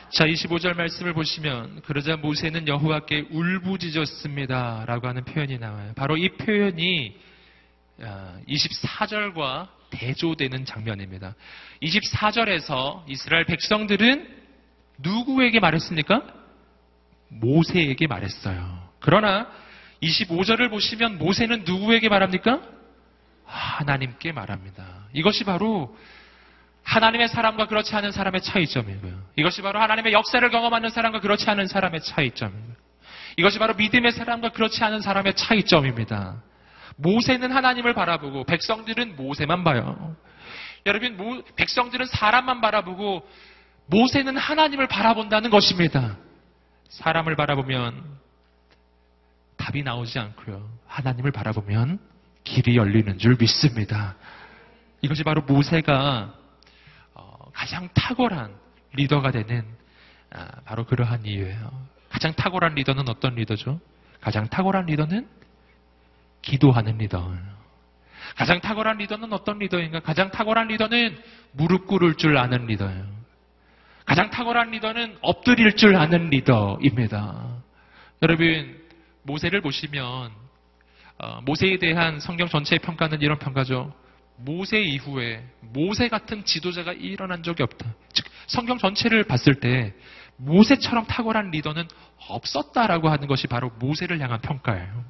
자, 이십오 절 말씀을 보시면 그러자 모세는 여호와께 울부짖었습니다 라고 하는 표현이 나와요. 바로 이 표현이 이십사 절과 대조되는 장면입니다. 이십사 절에서 이스라엘 백성들은 누구에게 말했습니까? 모세에게 말했어요. 그러나 이십오 절을 보시면 모세는 누구에게 말합니까? 하나님께 말합니다. 이것이 바로 하나님의 사람과 그렇지 않은 사람의 차이점이고요. 이것이 바로 하나님의 역사를 경험하는 사람과 그렇지 않은 사람의 차이점입니다. 이것이 바로 믿음의 사람과 그렇지 않은 사람의 차이점입니다. 모세는 하나님을 바라보고 백성들은 모세만 봐요. 여러분, 모, 백성들은 사람만 바라보고 모세는 하나님을 바라본다는 것입니다. 사람을 바라보면 답이 나오지 않고요. 하나님을 바라보면 길이 열리는 줄 믿습니다. 이것이 바로 모세가 가장 탁월한 리더가 되는 바로 그러한 이유예요. 가장 탁월한 리더는 어떤 리더죠? 가장 탁월한 리더는 기도하는 리더예요. 가장 탁월한 리더는 어떤 리더인가? 가장 탁월한 리더는 무릎 꿇을 줄 아는 리더예요. 가장 탁월한 리더는 엎드릴 줄 아는 리더입니다. 여러분, 모세를 보시면 모세에 대한 성경 전체의 평가는 이런 평가죠. 모세 이후에 모세 같은 지도자가 일어난 적이 없다. 즉, 성경 전체를 봤을 때 모세처럼 탁월한 리더는 없었다라고 하는 것이 바로 모세를 향한 평가예요.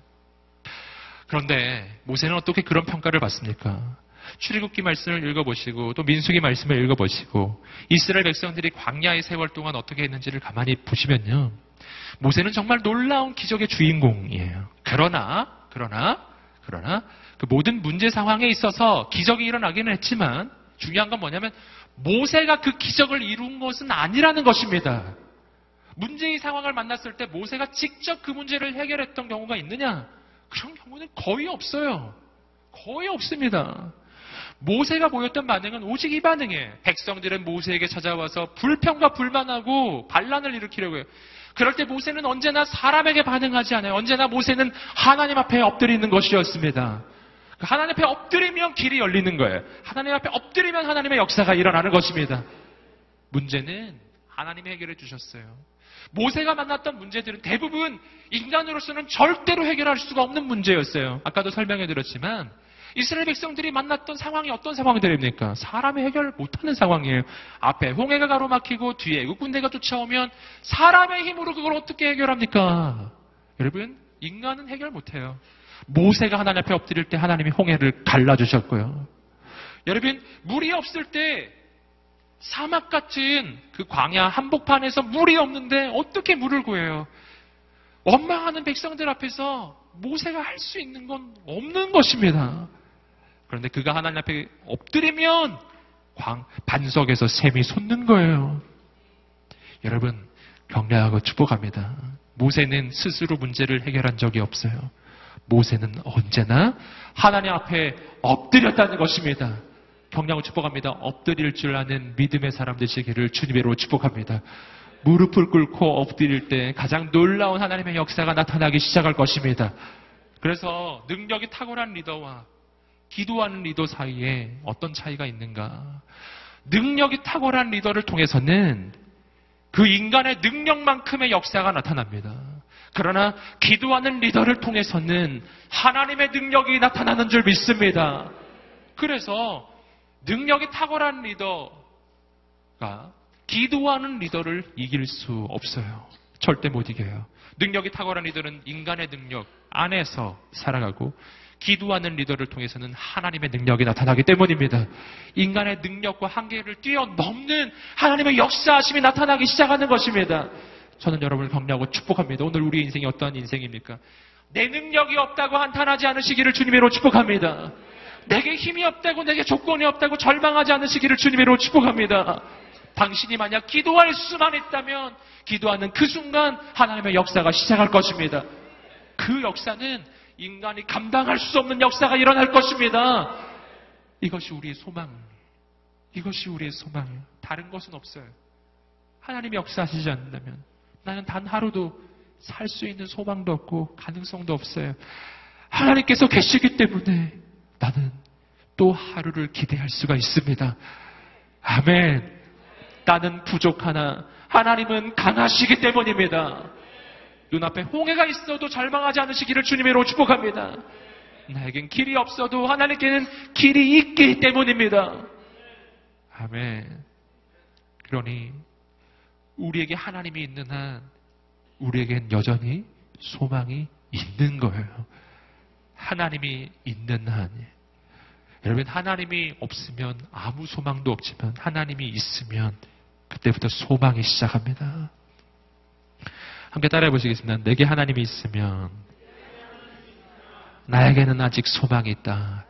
그런데 모세는 어떻게 그런 평가를 받습니까? 출애굽기 말씀을 읽어보시고 또 민수기 말씀을 읽어보시고 이스라엘 백성들이 광야의 세월 동안 어떻게 했는지를 가만히 보시면요. 모세는 정말 놀라운 기적의 주인공이에요. 그러나 그러나 그러나 그 모든 문제 상황에 있어서 기적이 일어나기는 했지만 중요한 건 뭐냐면 모세가 그 기적을 이룬 것은 아니라는 것입니다. 문제의 상황을 만났을 때 모세가 직접 그 문제를 해결했던 경우가 있느냐? 그런 경우는 거의 없어요. 거의 없습니다. 모세가 보였던 반응은 오직 이 반응이에요. 백성들은 모세에게 찾아와서 불평과 불만하고 반란을 일으키려고 해요. 그럴 때 모세는 언제나 사람에게 반응하지 않아요. 언제나 모세는 하나님 앞에 엎드리는 것이었습니다. 하나님 앞에 엎드리면 길이 열리는 거예요. 하나님 앞에 엎드리면 하나님의 역사가 일어나는 것입니다. 문제는 하나님이 해결해 주셨어요. 모세가 만났던 문제들은 대부분 인간으로서는 절대로 해결할 수가 없는 문제였어요. 아까도 설명해 드렸지만 이스라엘 백성들이 만났던 상황이 어떤 상황들입니까? 사람이 해결 못하는 상황이에요. 앞에 홍해가 가로막히고 뒤에 애국 군대가 쫓아오면 사람의 힘으로 그걸 어떻게 해결합니까? 여러분, 인간은 해결 못해요. 모세가 하나님 앞에 엎드릴 때 하나님이 홍해를 갈라주셨고요. 여러분, 물이 없을 때 사막 같은 그 광야 한복판에서 물이 없는데 어떻게 물을 구해요? 원망하는 백성들 앞에서 모세가 할 수 있는 건 없는 것입니다. 그런데 그가 하나님 앞에 엎드리면 광, 반석에서 샘이 솟는 거예요. 여러분, 격려하고 축복합니다. 모세는 스스로 문제를 해결한 적이 없어요. 모세는 언제나 하나님 앞에 엎드렸다는 것입니다. 격려하고 축복합니다. 엎드릴 줄 아는 믿음의 사람 되시기를 주님으로 축복합니다. 무릎을 꿇고 엎드릴 때 가장 놀라운 하나님의 역사가 나타나기 시작할 것입니다. 그래서 능력이 탁월한 리더와 기도하는 리더 사이에 어떤 차이가 있는가? 능력이 탁월한 리더를 통해서는 그 인간의 능력만큼의 역사가 나타납니다. 그러나 기도하는 리더를 통해서는 하나님의 능력이 나타나는 줄 믿습니다. 그래서 능력이 탁월한 리더가 기도하는 리더를 이길 수 없어요. 절대 못 이겨요. 능력이 탁월한 리더는 인간의 능력 안에서 살아가고 기도하는 리더를 통해서는 하나님의 능력이 나타나기 때문입니다. 인간의 능력과 한계를 뛰어넘는 하나님의 역사하심이 나타나기 시작하는 것입니다. 저는 여러분을 격려하고 축복합니다. 오늘 우리 인생이 어떠한 인생입니까? 내 능력이 없다고 한탄하지 않으시기를 주님으로 축복합니다. 내게 힘이 없다고, 내게 조건이 없다고 절망하지 않으시기를 주님으로 축복합니다. 당신이 만약 기도할 수만 있다면 기도하는 그 순간 하나님의 역사가 시작할 것입니다. 그 역사는 인간이 감당할 수 없는 역사가 일어날 것입니다. 이것이 우리의 소망. 이것이 우리의 소망이에요. 다른 것은 없어요. 하나님이 역사하시지 않는다면 나는 단 하루도 살 수 있는 소망도 없고 가능성도 없어요. 하나님께서 계시기 때문에 나는 또 하루를 기대할 수가 있습니다. 아멘. 나는 부족하나 하나님은 강하시기 때문입니다. 눈앞에 홍해가 있어도 절망하지 않으시기를 주님으로 축복합니다. 나에겐 길이 없어도 하나님께는 길이 있기 때문입니다. 아멘. 그러니 우리에게 하나님이 있는 한 우리에겐 여전히 소망이 있는 거예요. 하나님이 있는 한. 여러분, 하나님이 없으면 아무 소망도 없지만 하나님이 있으면 그때부터 소망이 시작합니다. 함께 따라해 보시겠습니다. 내게 하나님이 있으면 나에게는 아직 소망이 있다.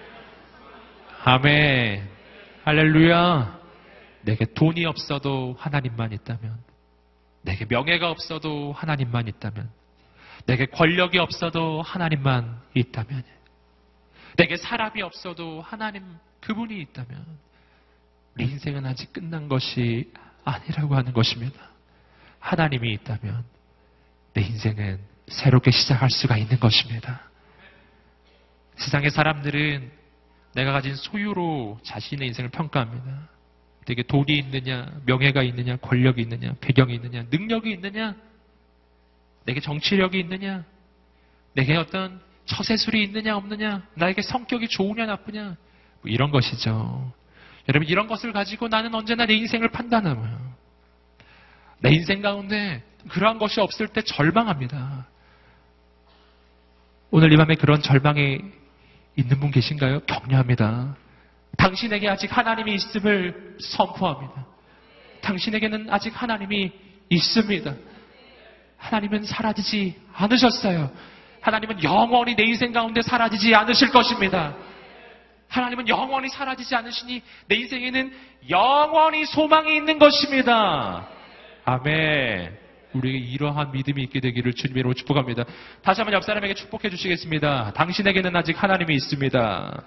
아멘. 할렐루야. 내게 돈이 없어도 하나님만 있다면, 내게 명예가 없어도 하나님만 있다면, 내게 권력이 없어도 하나님만 있다면, 내게 사람이 없어도 하나님 그분이 있다면 내 인생은 아직 끝난 것이 아니라고 하는 것입니다. 하나님이 있다면 내 인생은 새롭게 시작할 수가 있는 것입니다. 세상의 사람들은 내가 가진 소유로 자신의 인생을 평가합니다. 내게 돈이 있느냐, 명예가 있느냐, 권력이 있느냐, 배경이 있느냐, 능력이 있느냐, 내게 정치력이 있느냐, 내게 어떤 처세술이 있느냐 없느냐, 나에게 성격이 좋으냐 나쁘냐, 뭐 이런 것이죠. 여러분, 이런 것을 가지고 나는 언제나 내 인생을 판단해요. 내 인생 가운데 그러한 것이 없을 때 절망합니다. 오늘 이 밤에 그런 절망이 있는 분 계신가요? 격려합니다. 당신에게 아직 하나님이 있음을 선포합니다. 당신에게는 아직 하나님이 있습니다. 하나님은 사라지지 않으셨어요. 하나님은 영원히 내 인생 가운데 사라지지 않으실 것입니다. 하나님은 영원히 사라지지 않으시니 내 인생에는 영원히 소망이 있는 것입니다. 아멘. 우리에게 이러한 믿음이 있게 되기를 주님으로 축복합니다. 다시 한번 옆 사람에게 축복해 주시겠습니다. 당신에게는 아직 하나님이 있습니다.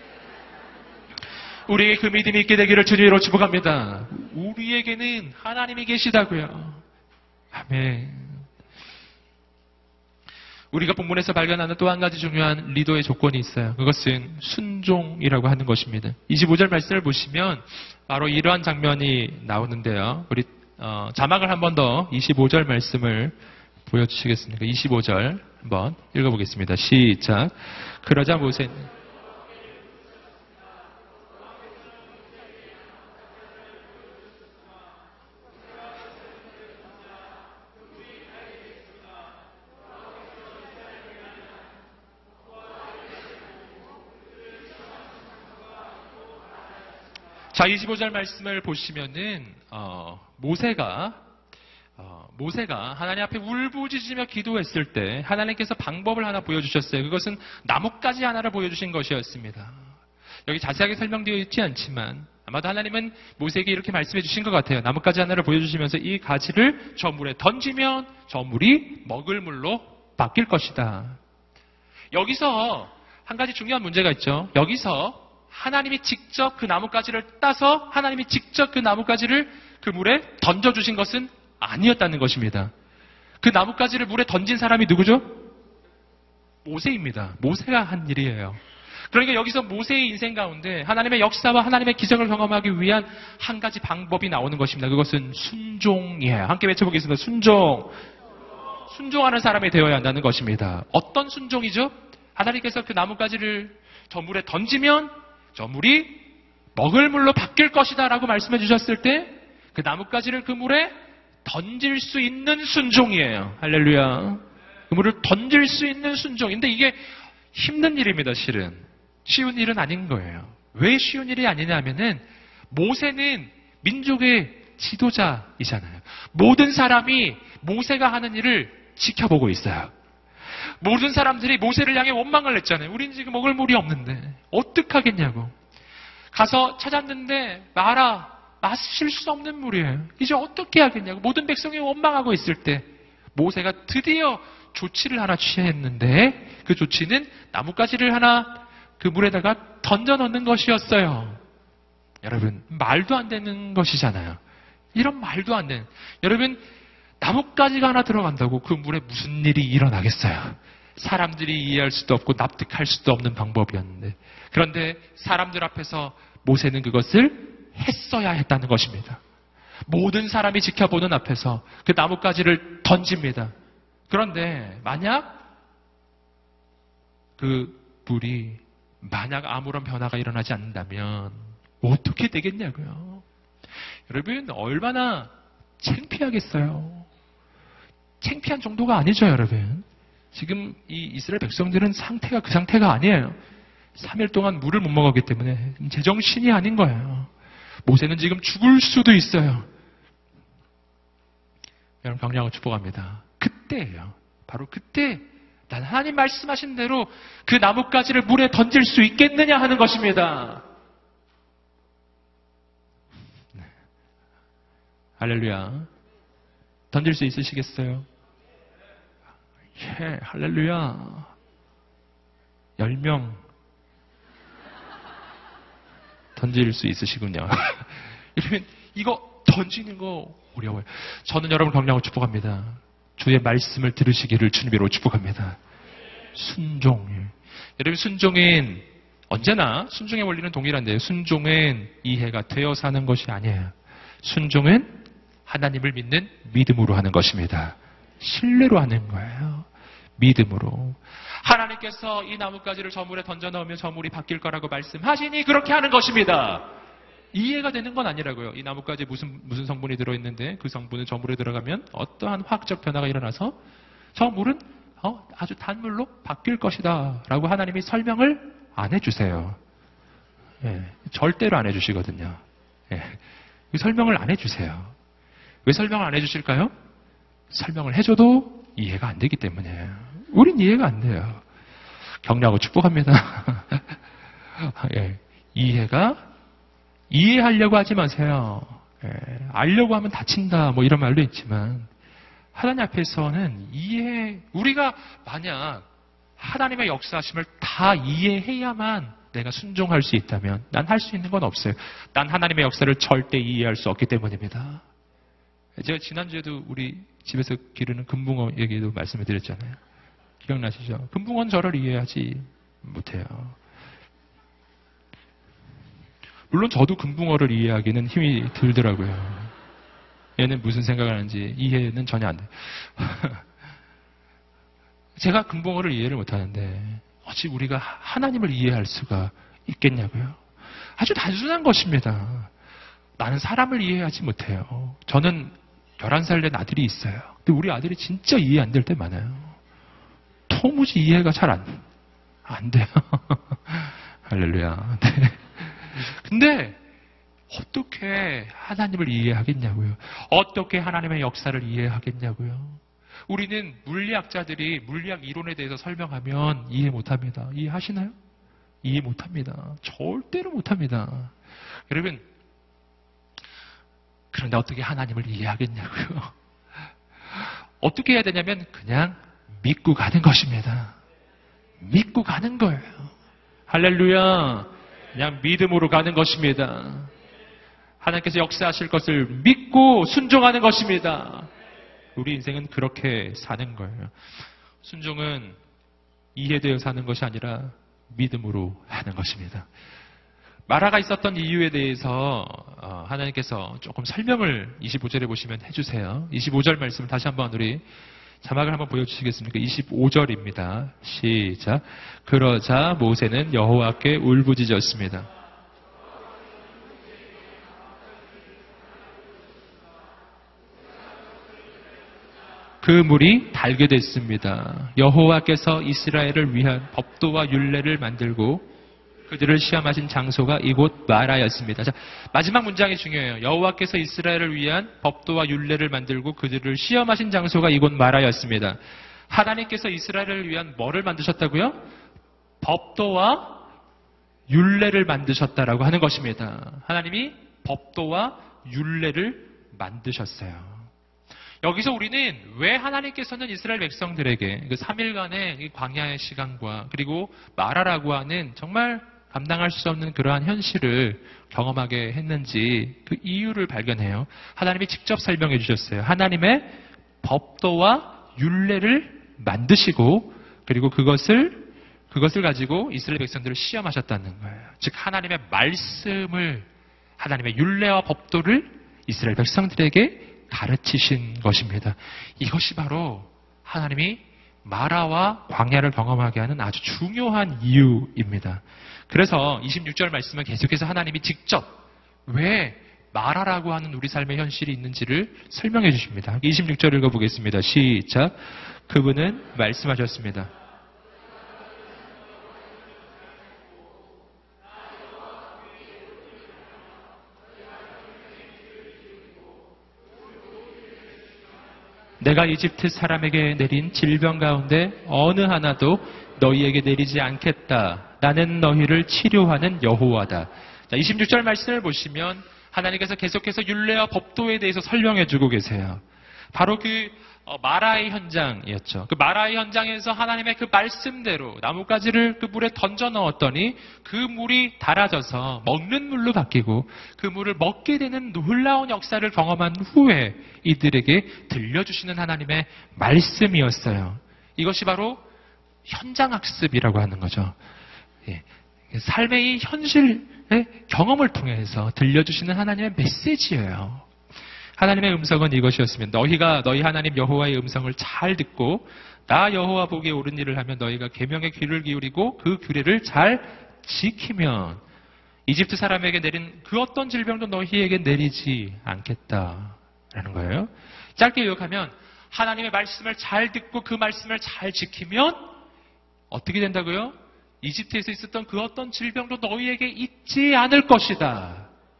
우리에게 그 믿음이 있게 되기를 주님으로 축복합니다. 우리에게는 하나님이 계시다고요. 아멘. 우리가 본문에서 발견하는 또 한 가지 중요한 리더의 조건이 있어요. 그것은 순종이라고 하는 것입니다. 이십오 절 말씀을 보시면 바로 이러한 장면이 나오는데요. 우리 어, 자막을 한 번 더 이십오 절 말씀을 보여주시겠습니까? 이십오 절 한번 읽어보겠습니다. 시작. 그러자 모세 자, 이십오 절 말씀을 보시면은 어, 모세가 어, 모세가 하나님 앞에 울부짖으며 기도했을 때 하나님께서 방법을 하나 보여주셨어요. 그것은 나뭇가지 하나를 보여주신 것이었습니다. 여기 자세하게 설명되어 있지 않지만 아마도 하나님은 모세에게 이렇게 말씀해 주신 것 같아요. 나뭇가지 하나를 보여주시면서 이 가지를 저 물에 던지면 저 물이 먹을 물로 바뀔 것이다. 여기서 한 가지 중요한 문제가 있죠. 여기서 하나님이 직접 그 나뭇가지를 따서 하나님이 직접 그 나뭇가지를 그 물에 던져주신 것은 아니었다는 것입니다. 그 나뭇가지를 물에 던진 사람이 누구죠? 모세입니다. 모세가 한 일이에요. 그러니까 여기서 모세의 인생 가운데 하나님의 역사와 하나님의 기적을 경험하기 위한 한 가지 방법이 나오는 것입니다. 그것은 순종이에요. 함께 외쳐보겠습니다. 순종. 순종하는 사람이 되어야 한다는 것입니다. 어떤 순종이죠? 하나님께서 그 나뭇가지를 저 물에 던지면 저 물이 먹을 물로 바뀔 것이다 라고 말씀해 주셨을 때 그 나뭇가지를 그 물에 던질 수 있는 순종이에요. 할렐루야. 그 물을 던질 수 있는 순종인데 이게 힘든 일입니다. 실은. 쉬운 일은 아닌 거예요. 왜 쉬운 일이 아니냐 하면은 모세는 민족의 지도자이잖아요. 모든 사람이 모세가 하는 일을 지켜보고 있어요. 모든 사람들이 모세를 향해 원망을 했잖아요. 우린 지금 먹을 물이 없는데 어떡하겠냐고. 가서 찾았는데 마라, 마실 수 없는 물이에요. 이제 어떻게 하겠냐고. 모든 백성이 원망하고 있을 때 모세가 드디어 조치를 하나 취했는데 그 조치는 나뭇가지를 하나 그 물에다가 던져 넣는 것이었어요. 여러분, 말도 안 되는 것이잖아요. 이런 말도 안 되는. 여러분, 나뭇가지가 하나 들어간다고 그 물에 무슨 일이 일어나겠어요? 사람들이 이해할 수도 없고 납득할 수도 없는 방법이었는데, 그런데 사람들 앞에서 모세는 그것을 했어야 했다는 것입니다. 모든 사람이 지켜보는 앞에서 그 나뭇가지를 던집니다. 그런데 만약 그 물이 만약 아무런 변화가 일어나지 않는다면 어떻게 되겠냐고요. 여러분 얼마나 창피하겠어요. 창피한 정도가 아니죠, 여러분. 지금 이 이스라엘 백성들은 상태가 그 상태가 아니에요. 삼 일 동안 물을 못 먹었기 때문에 제정신이 아닌 거예요. 모세는 지금 죽을 수도 있어요. 여러분 격려하고 축복합니다. 그때예요. 바로 그때 난 하나님 말씀하신 대로 그 나뭇가지를 물에 던질 수 있겠느냐 하는 것입니다. 네. 할렐루야. 던질 수 있으시겠어요? 예, 할렐루야. 열 명 던질 수 있으시군요. 여러분 이거 던지는 거 어려워요. 저는 여러분 격려하고 축복합니다. 주의 말씀을 들으시기를 주님으로 축복합니다. 순종. 여러분 순종은 언제나 순종의 원리는 동일한데요. 순종은 이해가 되어 사는 것이 아니에요. 순종은 하나님을 믿는 믿음으로 하는 것입니다. 신뢰로 하는 거예요. 믿음으로. 하나님께서 이 나뭇가지를 저 물에 던져 넣으면 저 물이 바뀔 거라고 말씀하시니 그렇게 하는 것입니다. 이해가 되는 건 아니라고요. 이 나뭇가지에 무슨, 무슨 성분이 들어있는데 그 성분은 저 물에 들어가면 어떠한 화학적 변화가 일어나서 저 물은 어, 아주 단물로 바뀔 것이다 라고 하나님이 설명을 안 해주세요. 예, 절대로 안 해주시거든요. 예, 설명을 안 해주세요. 왜 설명을 안 해주실까요? 설명을 해줘도 이해가 안 되기 때문이에요. 우린 이해가 안 돼요. 격려하고 축복합니다. 예, 이해가 이해하려고 하지 마세요. 예, 알려고 하면 다친다 뭐 이런 말도 있지만 하나님 앞에서는 이해 우리가 만약 하나님의 역사하심을 다 이해해야만 내가 순종할 수 있다면 난 할 수 있는 건 없어요. 난 하나님의 역사를 절대 이해할 수 없기 때문입니다. 제가 지난주에도 우리 집에서 기르는 금붕어 얘기도 말씀을 드렸잖아요. 기억나시죠? 금붕어는 저를 이해하지 못해요. 물론 저도 금붕어를 이해하기는 힘이 들더라고요. 얘는 무슨 생각을 하는지 이해는 전혀 안 돼요. 제가 금붕어를 이해를 못하는데 어찌 우리가 하나님을 이해할 수가 있겠냐고요. 아주 단순한 것입니다. 나는 사람을 이해하지 못해요. 저는 열한 살 된 아들이 있어요. 근데 우리 아들이 진짜 이해 안 될 때 많아요. 도무지 이해가 잘 안, 안 돼요. 할렐루야. 네. 근데 어떻게 하나님을 이해하겠냐고요. 어떻게 하나님의 역사를 이해하겠냐고요. 우리는 물리학자들이 물리학 이론에 대해서 설명하면 이해 못합니다. 이해하시나요? 이해 못합니다. 절대로 못합니다. 여러분 그런데 어떻게 하나님을 이해하겠냐고요. 어떻게 해야 되냐면 그냥 믿고 가는 것입니다. 믿고 가는 거예요. 할렐루야. 그냥 믿음으로 가는 것입니다. 하나님께서 역사하실 것을 믿고 순종하는 것입니다. 우리 인생은 그렇게 사는 거예요. 순종은 이해되어 사는 것이 아니라 믿음으로 하는 것입니다. 마라가 있었던 이유에 대해서 하나님께서 조금 설명을 이십오 절에 보시면 해주세요. 이십오 절 말씀을 다시 한번 우리 자막을 한번 보여주시겠습니까? 이십오 절입니다. 시작. 그러자 모세는 여호와께 울부짖었습니다. 그 물이 달게 됐습니다. 여호와께서 이스라엘을 위한 법도와 율례를 만들고 그들을 시험하신 장소가 이곳 마라였습니다. 자, 마지막 문장이 중요해요. 여호와께서 이스라엘을 위한 법도와 율례를 만들고 그들을 시험하신 장소가 이곳 마라였습니다. 하나님께서 이스라엘을 위한 뭐를 만드셨다고요? 법도와 율례를 만드셨다라고 하는 것입니다. 하나님이 법도와 율례를 만드셨어요. 여기서 우리는 왜 하나님께서는 이스라엘 백성들에게 그 삼 일간의 광야의 시간과 그리고 마라라고 하는 정말 감당할 수 없는 그러한 현실을 경험하게 했는지 그 이유를 발견해요. 하나님이 직접 설명해 주셨어요. 하나님의 법도와 율례를 만드시고 그리고 그것을 그것을 가지고 이스라엘 백성들을 시험하셨다는 거예요. 즉 하나님의 말씀을 하나님의 율례와 법도를 이스라엘 백성들에게 가르치신 것입니다. 이것이 바로 하나님이 마라와 광야를 경험하게 하는 아주 중요한 이유입니다. 그래서 이십육 절 말씀은 계속해서 하나님이 직접 왜 마라라고 하는 우리 삶의 현실이 있는지를 설명해 주십니다. 이십육 절 읽어보겠습니다. 시작. 그분은 말씀하셨습니다. 내가 이집트 사람에게 내린 질병 가운데 어느 하나도 너희에게 내리지 않겠다. 나는 너희를 치료하는 여호와다. 자, 이십육 절 말씀을 보시면 하나님께서 계속해서 율례와 법도에 대해서 설명해 주고 계세요. 바로 그 마라의 현장이었죠. 그 마라의 현장에서 하나님의 그 말씀대로 나뭇가지를 그 물에 던져 넣었더니 그 물이 달아져서 먹는 물로 바뀌고 그 물을 먹게 되는 놀라운 역사를 경험한 후에 이들에게 들려주시는 하나님의 말씀이었어요. 이것이 바로 현장학습이라고 하는 거죠. 예. 삶의 이 현실의 경험을 통해서 들려주시는 하나님의 메시지예요. 하나님의 음성은 이것이었습니다. 너희가 너희 하나님 여호와의 음성을 잘 듣고 나 여호와 보기에 옳은 일을 하면 너희가 계명에 귀를 기울이고 그 규례를 잘 지키면 이집트 사람에게 내린 그 어떤 질병도 너희에게 내리지 않겠다라는 거예요. 짧게 요약하면 하나님의 말씀을 잘 듣고 그 말씀을 잘 지키면 어떻게 된다고요? 이집트에서 있었던 그 어떤 질병도 너희에게 있지 않을 것이다.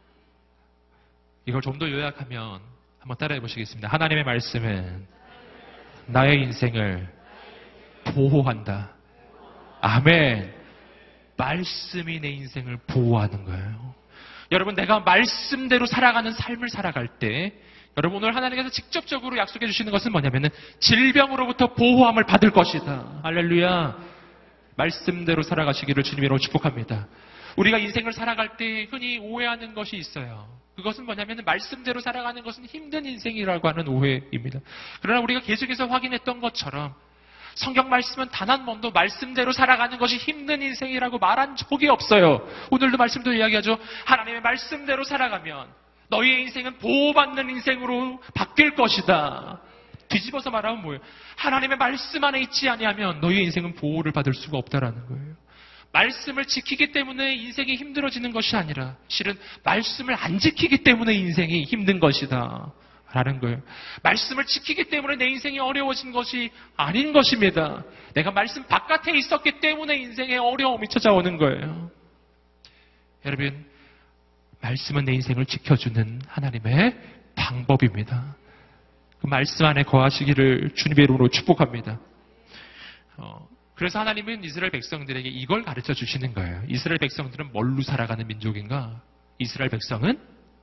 이걸 좀 더 요약하면 한번 따라해 보시겠습니다. 하나님의 말씀은 나의 인생을 보호한다. 아멘. 말씀이 내 인생을 보호하는 거예요. 여러분, 내가 말씀대로 살아가는 삶을 살아갈 때 여러분, 오늘 하나님께서 직접적으로 약속해 주시는 것은 뭐냐면은 질병으로부터 보호함을 받을 것이다. 할렐루야. 말씀대로 살아가시기를 주님으로 축복합니다. 우리가 인생을 살아갈 때 흔히 오해하는 것이 있어요. 그것은 뭐냐면 말씀대로 살아가는 것은 힘든 인생이라고 하는 오해입니다. 그러나 우리가 계속해서 확인했던 것처럼 성경 말씀은 단 한 번도 말씀대로 살아가는 것이 힘든 인생이라고 말한 적이 없어요. 오늘도 말씀도 이야기하죠. 하나님의 말씀대로 살아가면 너희의 인생은 보호받는 인생으로 바뀔 것이다. 뒤집어서 말하면 뭐예요? 하나님의 말씀 안에 있지 아니하면 너희의 인생은 보호를 받을 수가 없다라는 거예요. 말씀을 지키기 때문에 인생이 힘들어지는 것이 아니라 실은 말씀을 안 지키기 때문에 인생이 힘든 것이다 라는 거예요. 말씀을 지키기 때문에 내 인생이 어려워진 것이 아닌 것입니다. 내가 말씀 바깥에 있었기 때문에 인생에 어려움이 찾아오는 거예요. 여러분, 말씀은 내 인생을 지켜주는 하나님의 방법입니다. 그 말씀 안에 거하시기를 주님의 이름으로 축복합니다. 어, 그래서 하나님은 이스라엘 백성들에게 이걸 가르쳐 주시는 거예요. 이스라엘 백성들은 뭘로 살아가는 민족인가? 이스라엘 백성은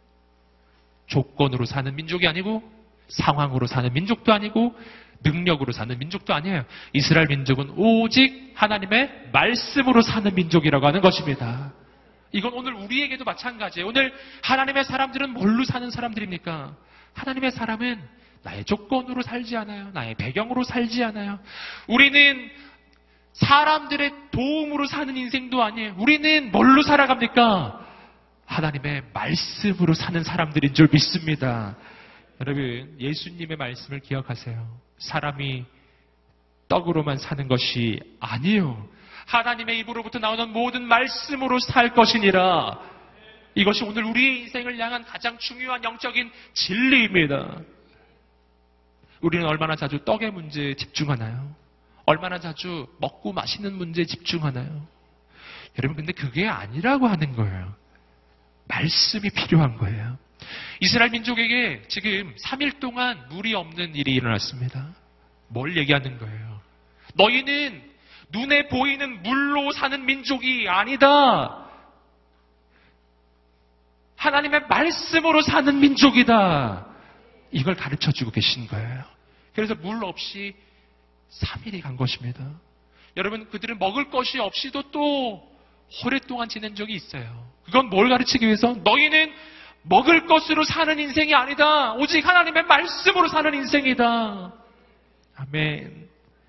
조건으로 사는 민족이 아니고 상황으로 사는 민족도 아니고 능력으로 사는 민족도 아니에요. 이스라엘 민족은 오직 하나님의 말씀으로 사는 민족이라고 하는 것입니다. 이건 오늘 우리에게도 마찬가지예요. 오늘 하나님의 사람들은 뭘로 사는 사람들입니까? 하나님의 사람은 나의 조건으로 살지 않아요. 나의 배경으로 살지 않아요. 우리는 사람들의 도움으로 사는 인생도 아니에요. 우리는 뭘로 살아갑니까? 하나님의 말씀으로 사는 사람들인 줄 믿습니다. 여러분, 예수님의 말씀을 기억하세요. 사람이 떡으로만 사는 것이 아니에요. 하나님의 입으로부터 나오는 모든 말씀으로 살 것이니라. 이것이 오늘 우리의 인생을 향한 가장 중요한 영적인 진리입니다. 우리는 얼마나 자주 떡의 문제에 집중하나요? 얼마나 자주 먹고 마시는 문제에 집중하나요? 여러분, 근데 그게 아니라고 하는 거예요. 말씀이 필요한 거예요. 이스라엘 민족에게 지금 삼 일 동안 물이 없는 일이 일어났습니다. 뭘 얘기하는 거예요? 너희는 눈에 보이는 물로 사는 민족이 아니다. 하나님의 말씀으로 사는 민족이다. 이걸 가르쳐주고 계신 거예요. 그래서 물 없이 삼 일이 간 것입니다. 여러분, 그들은 먹을 것이 없이도 또 오랫동안 지낸 적이 있어요. 그건 뭘 가르치기 위해서? 너희는 먹을 것으로 사는 인생이 아니다. 오직 하나님의 말씀으로 사는 인생이다. 아멘.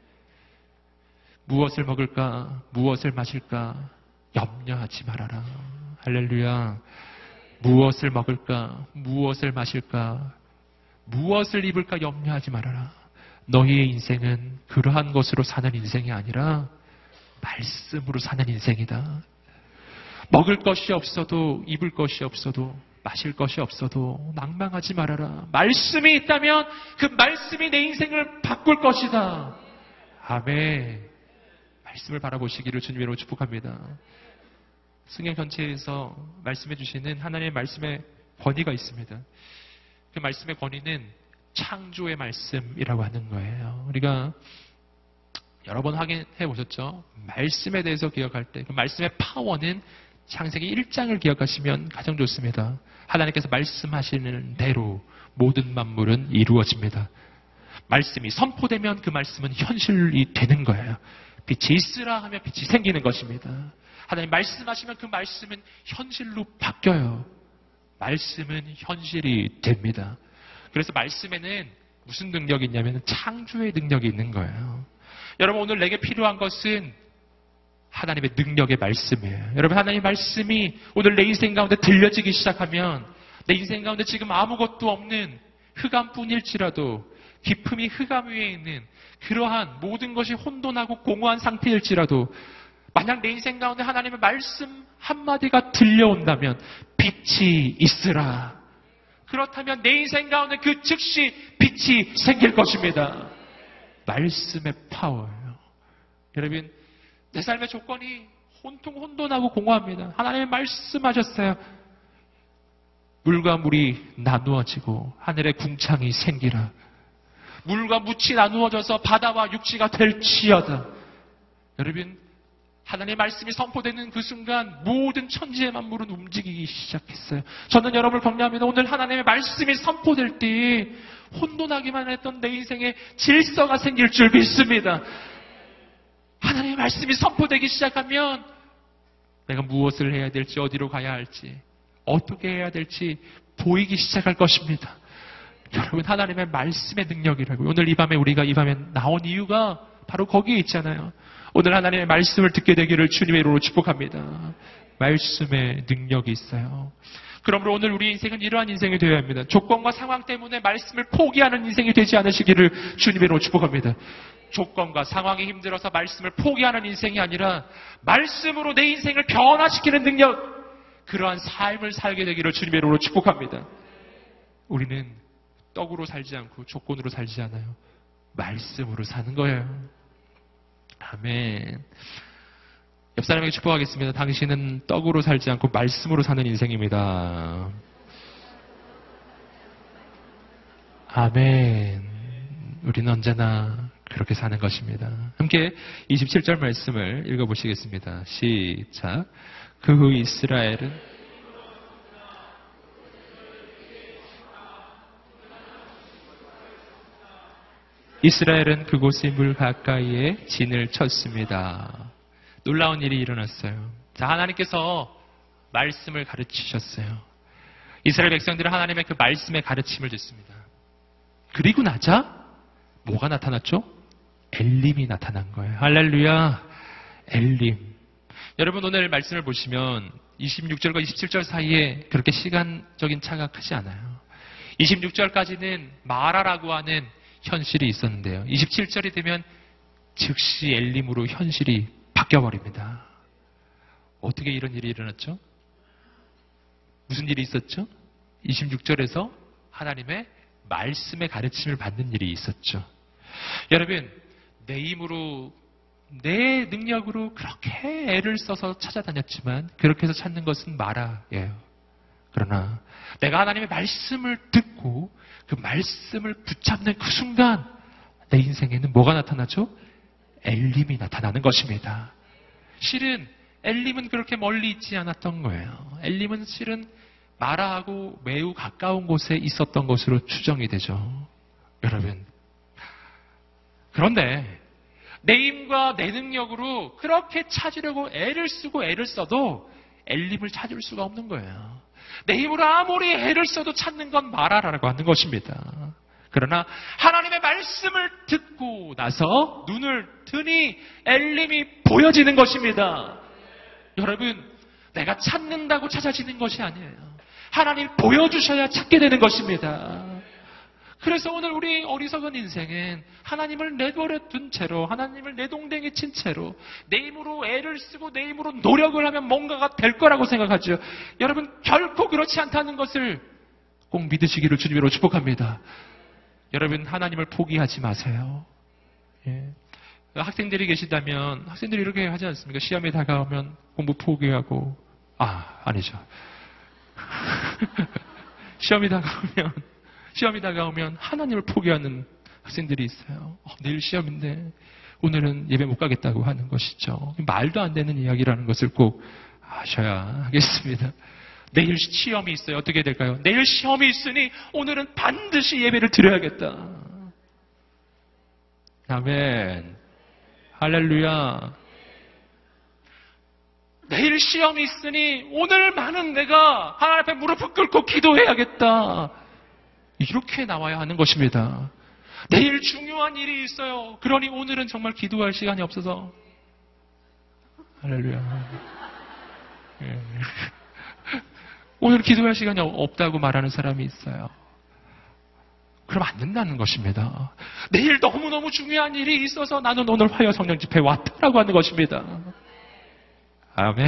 무엇을 먹을까? 무엇을 마실까? 염려하지 말아라. 할렐루야. 무엇을 먹을까? 무엇을 마실까? 무엇을 입을까 염려하지 말아라. 너희의 인생은 그러한 것으로 사는 인생이 아니라 말씀으로 사는 인생이다. 먹을 것이 없어도, 입을 것이 없어도, 마실 것이 없어도 낭망하지 말아라. 말씀이 있다면 그 말씀이 내 인생을 바꿀 것이다. 아멘. 말씀을 바라보시기를 주님으로 축복합니다. 성경 전체에서 말씀해 주시는 하나님의 말씀의 권위가 있습니다. 그 말씀의 권위는 창조의 말씀이라고 하는 거예요. 우리가 여러 번 확인해 보셨죠? 말씀에 대해서 기억할 때 그 말씀의 파워는 창세기 일 장을 기억하시면 가장 좋습니다. 하나님께서 말씀하시는 대로 모든 만물은 이루어집니다. 말씀이 선포되면 그 말씀은 현실이 되는 거예요. 빛이 있으라 하면 빛이 생기는 것입니다. 하나님 말씀하시면 그 말씀은 현실로 바뀌어요. 말씀은 현실이 됩니다. 그래서 말씀에는 무슨 능력이 있냐면 창조의 능력이 있는 거예요. 여러분 오늘 내게 필요한 것은 하나님의 능력의 말씀이에요. 여러분 하나님의 말씀이 오늘 내 인생 가운데 들려지기 시작하면 내 인생 가운데 지금 아무것도 없는 흑암뿐일지라도 기품이 흑암 위에 있는 그러한 모든 것이 혼돈하고 공허한 상태일지라도 만약 내 인생 가운데 하나님의 말씀 한마디가 들려온다면 빛이 있으라. 그렇다면 내 인생 가운데 그 즉시 빛이 생길 것입니다. 말씀의 파워예요. 여러분 내 삶의 조건이 혼통 혼돈하고 공허합니다. 하나님의 말씀하셨어요. 물과 물이 나누어지고 하늘의 궁창이 생기라. 물과 묻이 나누어져서 바다와 육지가 될지어다. 여러분 하나님의 말씀이 선포되는 그 순간 모든 천지의 만물은 움직이기 시작했어요. 저는 여러분을 격려합니다. 오늘 하나님의 말씀이 선포될 때 혼돈하기만 했던 내 인생에 질서가 생길 줄 믿습니다. 하나님의 말씀이 선포되기 시작하면 내가 무엇을 해야 될지, 어디로 가야 할지, 어떻게 해야 될지 보이기 시작할 것입니다. 여러분 하나님의 말씀의 능력이라고요. 오늘 이 밤에 우리가 이 밤에 나온 이유가 바로 거기에 있잖아요. 오늘 하나님의 말씀을 듣게 되기를 주님의 이름으로 축복합니다. 말씀의 능력이 있어요. 그러므로 오늘 우리 인생은 이러한 인생이 되어야 합니다. 조건과 상황 때문에 말씀을 포기하는 인생이 되지 않으시기를 주님의 이름으로 축복합니다. 조건과 상황이 힘들어서 말씀을 포기하는 인생이 아니라 말씀으로 내 인생을 변화시키는 능력, 그러한 삶을 살게 되기를 주님의 이름으로 축복합니다. 우리는 떡으로 살지 않고 조건으로 살지 않아요. 말씀으로 사는 거예요. 아멘. 옆 사람에게 축복하겠습니다. 당신은 떡으로 살지 않고 말씀으로 사는 인생입니다. 아멘. 우리는 언제나 그렇게 사는 것입니다. 함께 이십칠 절 말씀을 읽어보시겠습니다. 시작. 그 후 이스라엘은 이스라엘은 그곳의 물 가까이에 진을 쳤습니다. 놀라운 일이 일어났어요. 자, 하나님께서 말씀을 가르치셨어요. 이스라엘 백성들은 하나님의 그 말씀의 가르침을 듣습니다. 그리고 나자 뭐가 나타났죠? 엘림이 나타난 거예요. 할렐루야. 엘림. 여러분 오늘 말씀을 보시면 이십육 절과 이십칠 절 사이에 그렇게 시간적인 차가 크지 않아요. 이십육 절까지는 마라라고 하는 현실이 있었는데요. 이십칠 절이 되면 즉시 엘림으로 현실이 바뀌어버립니다. 어떻게 이런 일이 일어났죠? 무슨 일이 있었죠? 이십육 절에서 하나님의 말씀의 가르침을 받는 일이 있었죠. 여러분, 내 힘으로, 내 능력으로 그렇게 애를 써서 찾아다녔지만 그렇게 해서 찾는 것은 마라예요. 그러나 내가 하나님의 말씀을 듣고 그 말씀을 붙잡는 그 순간 내 인생에는 뭐가 나타나죠? 엘림이 나타나는 것입니다. 실은 엘림은 그렇게 멀리 있지 않았던 거예요. 엘림은 실은 마라하고 매우 가까운 곳에 있었던 것으로 추정이 되죠. 여러분, 그런데 내 힘과 내 능력으로 그렇게 찾으려고 애를 쓰고 애를 써도 엘림을 찾을 수가 없는 거예요. 내 힘으로 아무리 애를 써도 찾는 건 마라라고 하는 것입니다. 그러나 하나님의 말씀을 듣고 나서 눈을 뜨니 엘림이 보여지는 것입니다. 여러분, 내가 찾는다고 찾아지는 것이 아니에요. 하나님 보여주셔야 찾게 되는 것입니다. 그래서 오늘 우리 어리석은 인생은 하나님을 내버려 둔 채로, 하나님을 내동댕이 친 채로 내 힘으로 애를 쓰고 내 힘으로 노력을 하면 뭔가가 될 거라고 생각하죠. 여러분, 결코 그렇지 않다는 것을 꼭 믿으시기를 주님으로 축복합니다. 여러분, 하나님을 포기하지 마세요. 예. 학생들이 계시다면 학생들이 이렇게 하지 않습니까? 시험이 다가오면 공부 포기하고, 아, 아니죠. 시험이 다가오면 시험이 다가오면 하나님을 포기하는 학생들이 있어요. 어, 내일 시험인데 오늘은 예배 못 가겠다고 하는 것이죠. 말도 안 되는 이야기라는 것을 꼭 아셔야 하겠습니다. 내일 시험이 있어요. 어떻게 될까요? 내일 시험이 있으니 오늘은 반드시 예배를 드려야겠다. 아멘. 할렐루야. 내일 시험이 있으니 오늘만은 내가 하나님 앞에 무릎을 꿇고 기도해야겠다. 이렇게 나와야 하는 것입니다. 내일 중요한 일이 있어요. 그러니 오늘은 정말 기도할 시간이 없어서. 할렐루야. 예. 오늘 기도할 시간이 없다고 말하는 사람이 있어요. 그럼 안 된다는 것입니다. 내일 너무너무 중요한 일이 있어서 나는 오늘 화요 성령 집회에 왔다라고 하는 것입니다. 아멘.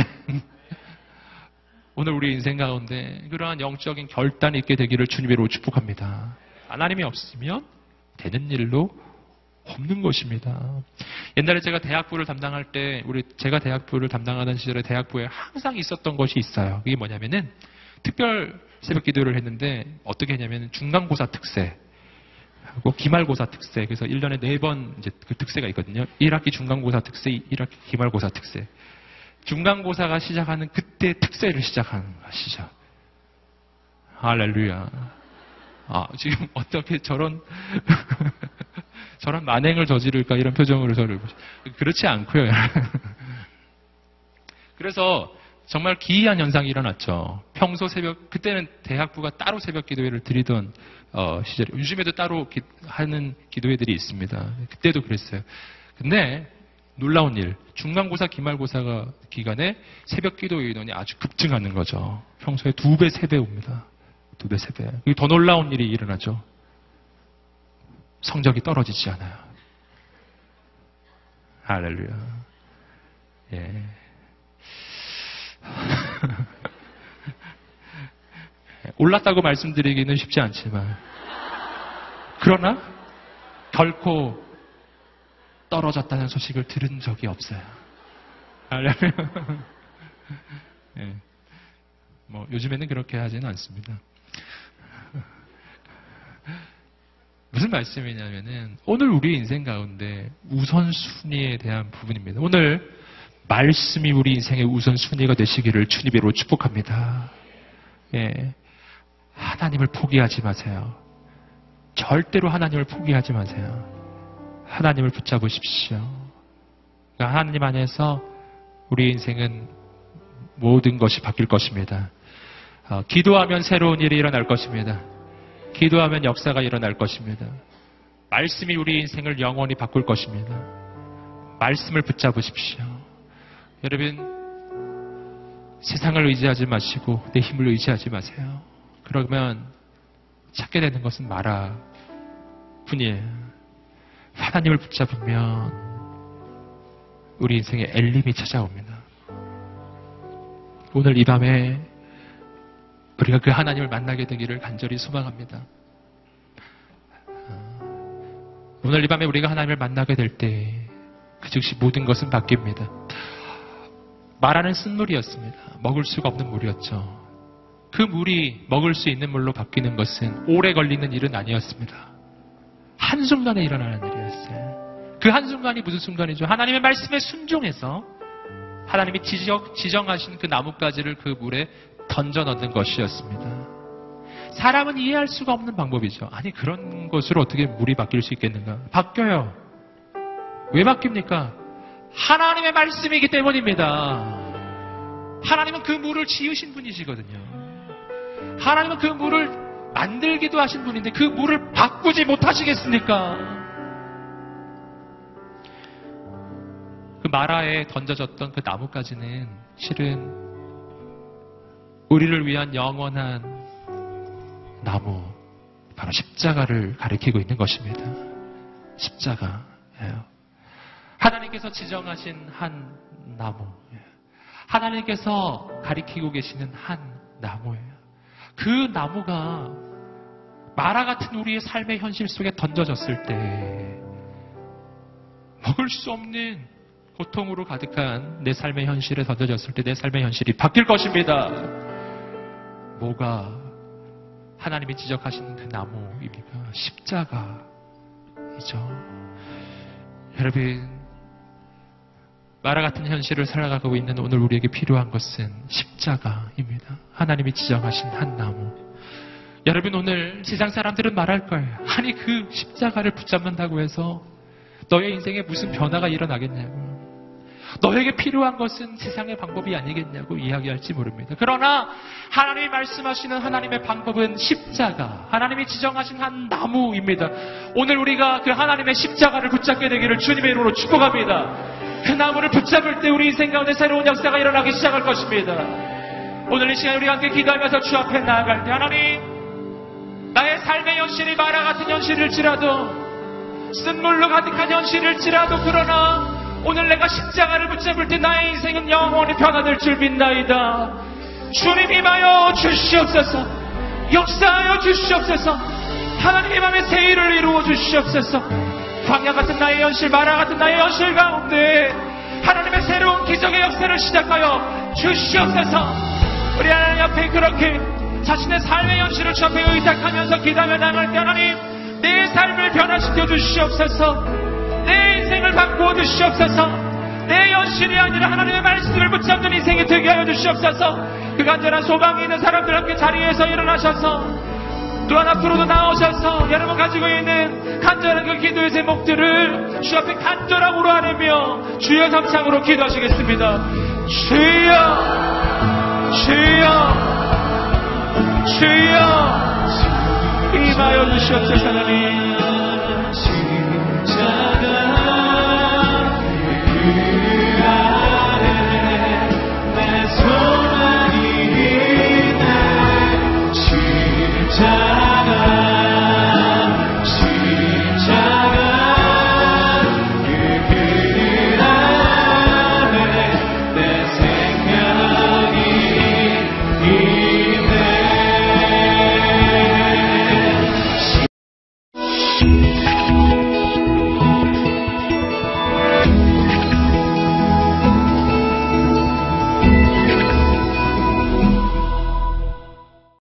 오늘 우리 인생 가운데 그러한 영적인 결단이 있게 되기를 주님으로 축복합니다. 하나님이 없으면 되는 일로 없는 것입니다. 옛날에 제가 대학부를 담당할 때, 우리 제가 대학부를 담당하던 시절에 대학부에 항상 있었던 것이 있어요. 그게 뭐냐면은 특별 새벽 기도를 했는데 어떻게 했냐면 중간고사 특세 하고 기말고사 특세. 그래서 일 년에 네 번 이제 그 특세가 있거든요. 일 학기 중간고사 특세, 일 학기 기말고사 특세. 중간고사가 시작하는 그때 특세를 시작하는 것이죠. 할렐루야. 아, 지금 어떻게 저런, 저런 만행을 저지를까 이런 표정으로 저를 보시. 그렇지 않고요. 그래서 정말 기이한 현상이 일어났죠. 평소 새벽, 그때는 대학부가 따로 새벽 기도회를 드리던 어, 시절, 요즘에도 따로 기, 하는 기도회들이 있습니다. 그때도 그랬어요. 근데 놀라운 일, 중간고사, 기말고사가 기간에 새벽 기도 인원이 아주 급증하는 거죠. 평소에 두 배, 세 배 옵니다. 두 배, 세 배. 더 놀라운 일이 일어나죠. 성적이 떨어지지 않아요. 할렐루야. 예. 올랐다고 말씀드리기는 쉽지 않지만, 그러나 결코 떨어졌다는 소식을 들은 적이 없어요. 예. 뭐 요즘에는 그렇게 하지는 않습니다. 무슨 말씀이냐면은 오늘 우리 인생 가운데 우선순위에 대한 부분입니다. 오늘 말씀이 우리 인생의 우선순위가 되시기를 주님으로 축복합니다. 예. 하나님을 포기하지 마세요. 절대로 하나님을 포기하지 마세요. 하나님을 붙잡으십시오. 그러니까 하나님 안에서 우리 인생은 모든 것이 바뀔 것입니다. 어, 기도하면 새로운 일이 일어날 것입니다. 기도하면 역사가 일어날 것입니다. 말씀이 우리 인생을 영원히 바꿀 것입니다. 말씀을 붙잡으십시오. 여러분, 세상을 의지하지 마시고 내 힘을 의지하지 마세요. 그러면 찾게 되는 것은 마라 뿐이에요. 하나님을 붙잡으면 우리 인생에 엘림이 찾아옵니다. 오늘 이 밤에 우리가 그 하나님을 만나게 되기를 간절히 소망합니다. 오늘 이 밤에 우리가 하나님을 만나게 될 때 그 즉시 모든 것은 바뀝니다. 말하는 쓴물이었습니다. 먹을 수가 없는 물이었죠. 그 물이 먹을 수 있는 물로 바뀌는 것은 오래 걸리는 일은 아니었습니다. 한순간에 일어나는 일이었어요. 그 한순간이 무슨 순간이죠? 하나님의 말씀에 순종해서 하나님이 지적, 지정하신 그 나뭇가지를 그 물에 던져 넣는 것이었습니다. 사람은 이해할 수가 없는 방법이죠. 아니, 그런 것으로 어떻게 물이 바뀔 수 있겠는가? 바뀌어요. 왜 바뀝니까? 하나님의 말씀이기 때문입니다. 하나님은 그 물을 지으신 분이시거든요. 하나님은 그 물을 만들기도 하신 분인데 그 물을 바꾸지 못하시겠습니까? 그 마라에 던져졌던 그 나뭇가지는 실은 우리를 위한 영원한 나무, 바로 십자가를 가리키고 있는 것입니다. 십자가예요. 하나님께서 지정하신 한 나무, 하나님께서 가리키고 계시는 한 나무예요. 그 나무가 마라 같은 우리의 삶의 현실 속에 던져졌을 때 먹을 수 없는 고통으로 가득한 내 삶의 현실에 던져졌을 때 내 삶의 현실이 바뀔 것입니다. 뭐가 하나님이 지적하시는 그 나무입니까? 십자가이죠. 여러분, 마라 같은 현실을 살아가고 있는 오늘 우리에게 필요한 것은 십자가입니다. 하나님이 지정하신 한 나무. 여러분, 오늘 세상 사람들은 말할 거예요. 아니, 그 십자가를 붙잡는다고 해서 너의 인생에 무슨 변화가 일어나겠냐고. 너에게 필요한 것은 세상의 방법이 아니겠냐고 이야기할지 모릅니다. 그러나 하나님이 말씀하시는 하나님의 방법은 십자가, 하나님이 지정하신 한 나무입니다. 오늘 우리가 그 하나님의 십자가를 붙잡게 되기를 주님의 이름으로 축복합니다. 그 나무를 붙잡을 때 우리 인생 가운데 새로운 역사가 일어나기 시작할 것입니다. 오늘 이 시간 우리가 함께 기도하면서 주 앞에 나아갈 때, 하나님, 나의 삶의 현실이 마라 같은 현실일지라도, 쓴물로 가득한 현실일지라도, 그러나 오늘 내가 십자가를 붙잡을 때 나의 인생은 영원히 변화될 줄 믿나이다. 주님 임하여 주시옵소서. 역사하여 주시옵소서. 하나님의 마음에 새 일을 이루어 주시옵소서. 광야 같은 나의 현실, 마라 같은 나의 현실 가운데 하나님의 새로운 기적의 역사를 시작하여 주시옵소서. 우리 하나님 앞에 그렇게 자신의 삶의 현실을 주 앞에 의탁하면서 기도하며 나갈 때, 하나님, 내 삶을 변화시켜 주시옵소서. 내 인생을 바꾸어 주시옵소서. 내 현실이 아니라 하나님의 말씀을 붙잡는 인생이 되게 하여 주시옵소서. 그 간절한 소망이 있는 사람들 함께 자리에서 일어나셔서 또한 앞으로도 나오셔서 여러분 가지고 있는 간절한 그 기도의 제목들을 주 앞에 간절함으로 아뢰며 주여 감상으로 기도하시겠습니다. 주여, 주여, 주여, 임하여 주시옵소서. 하나님,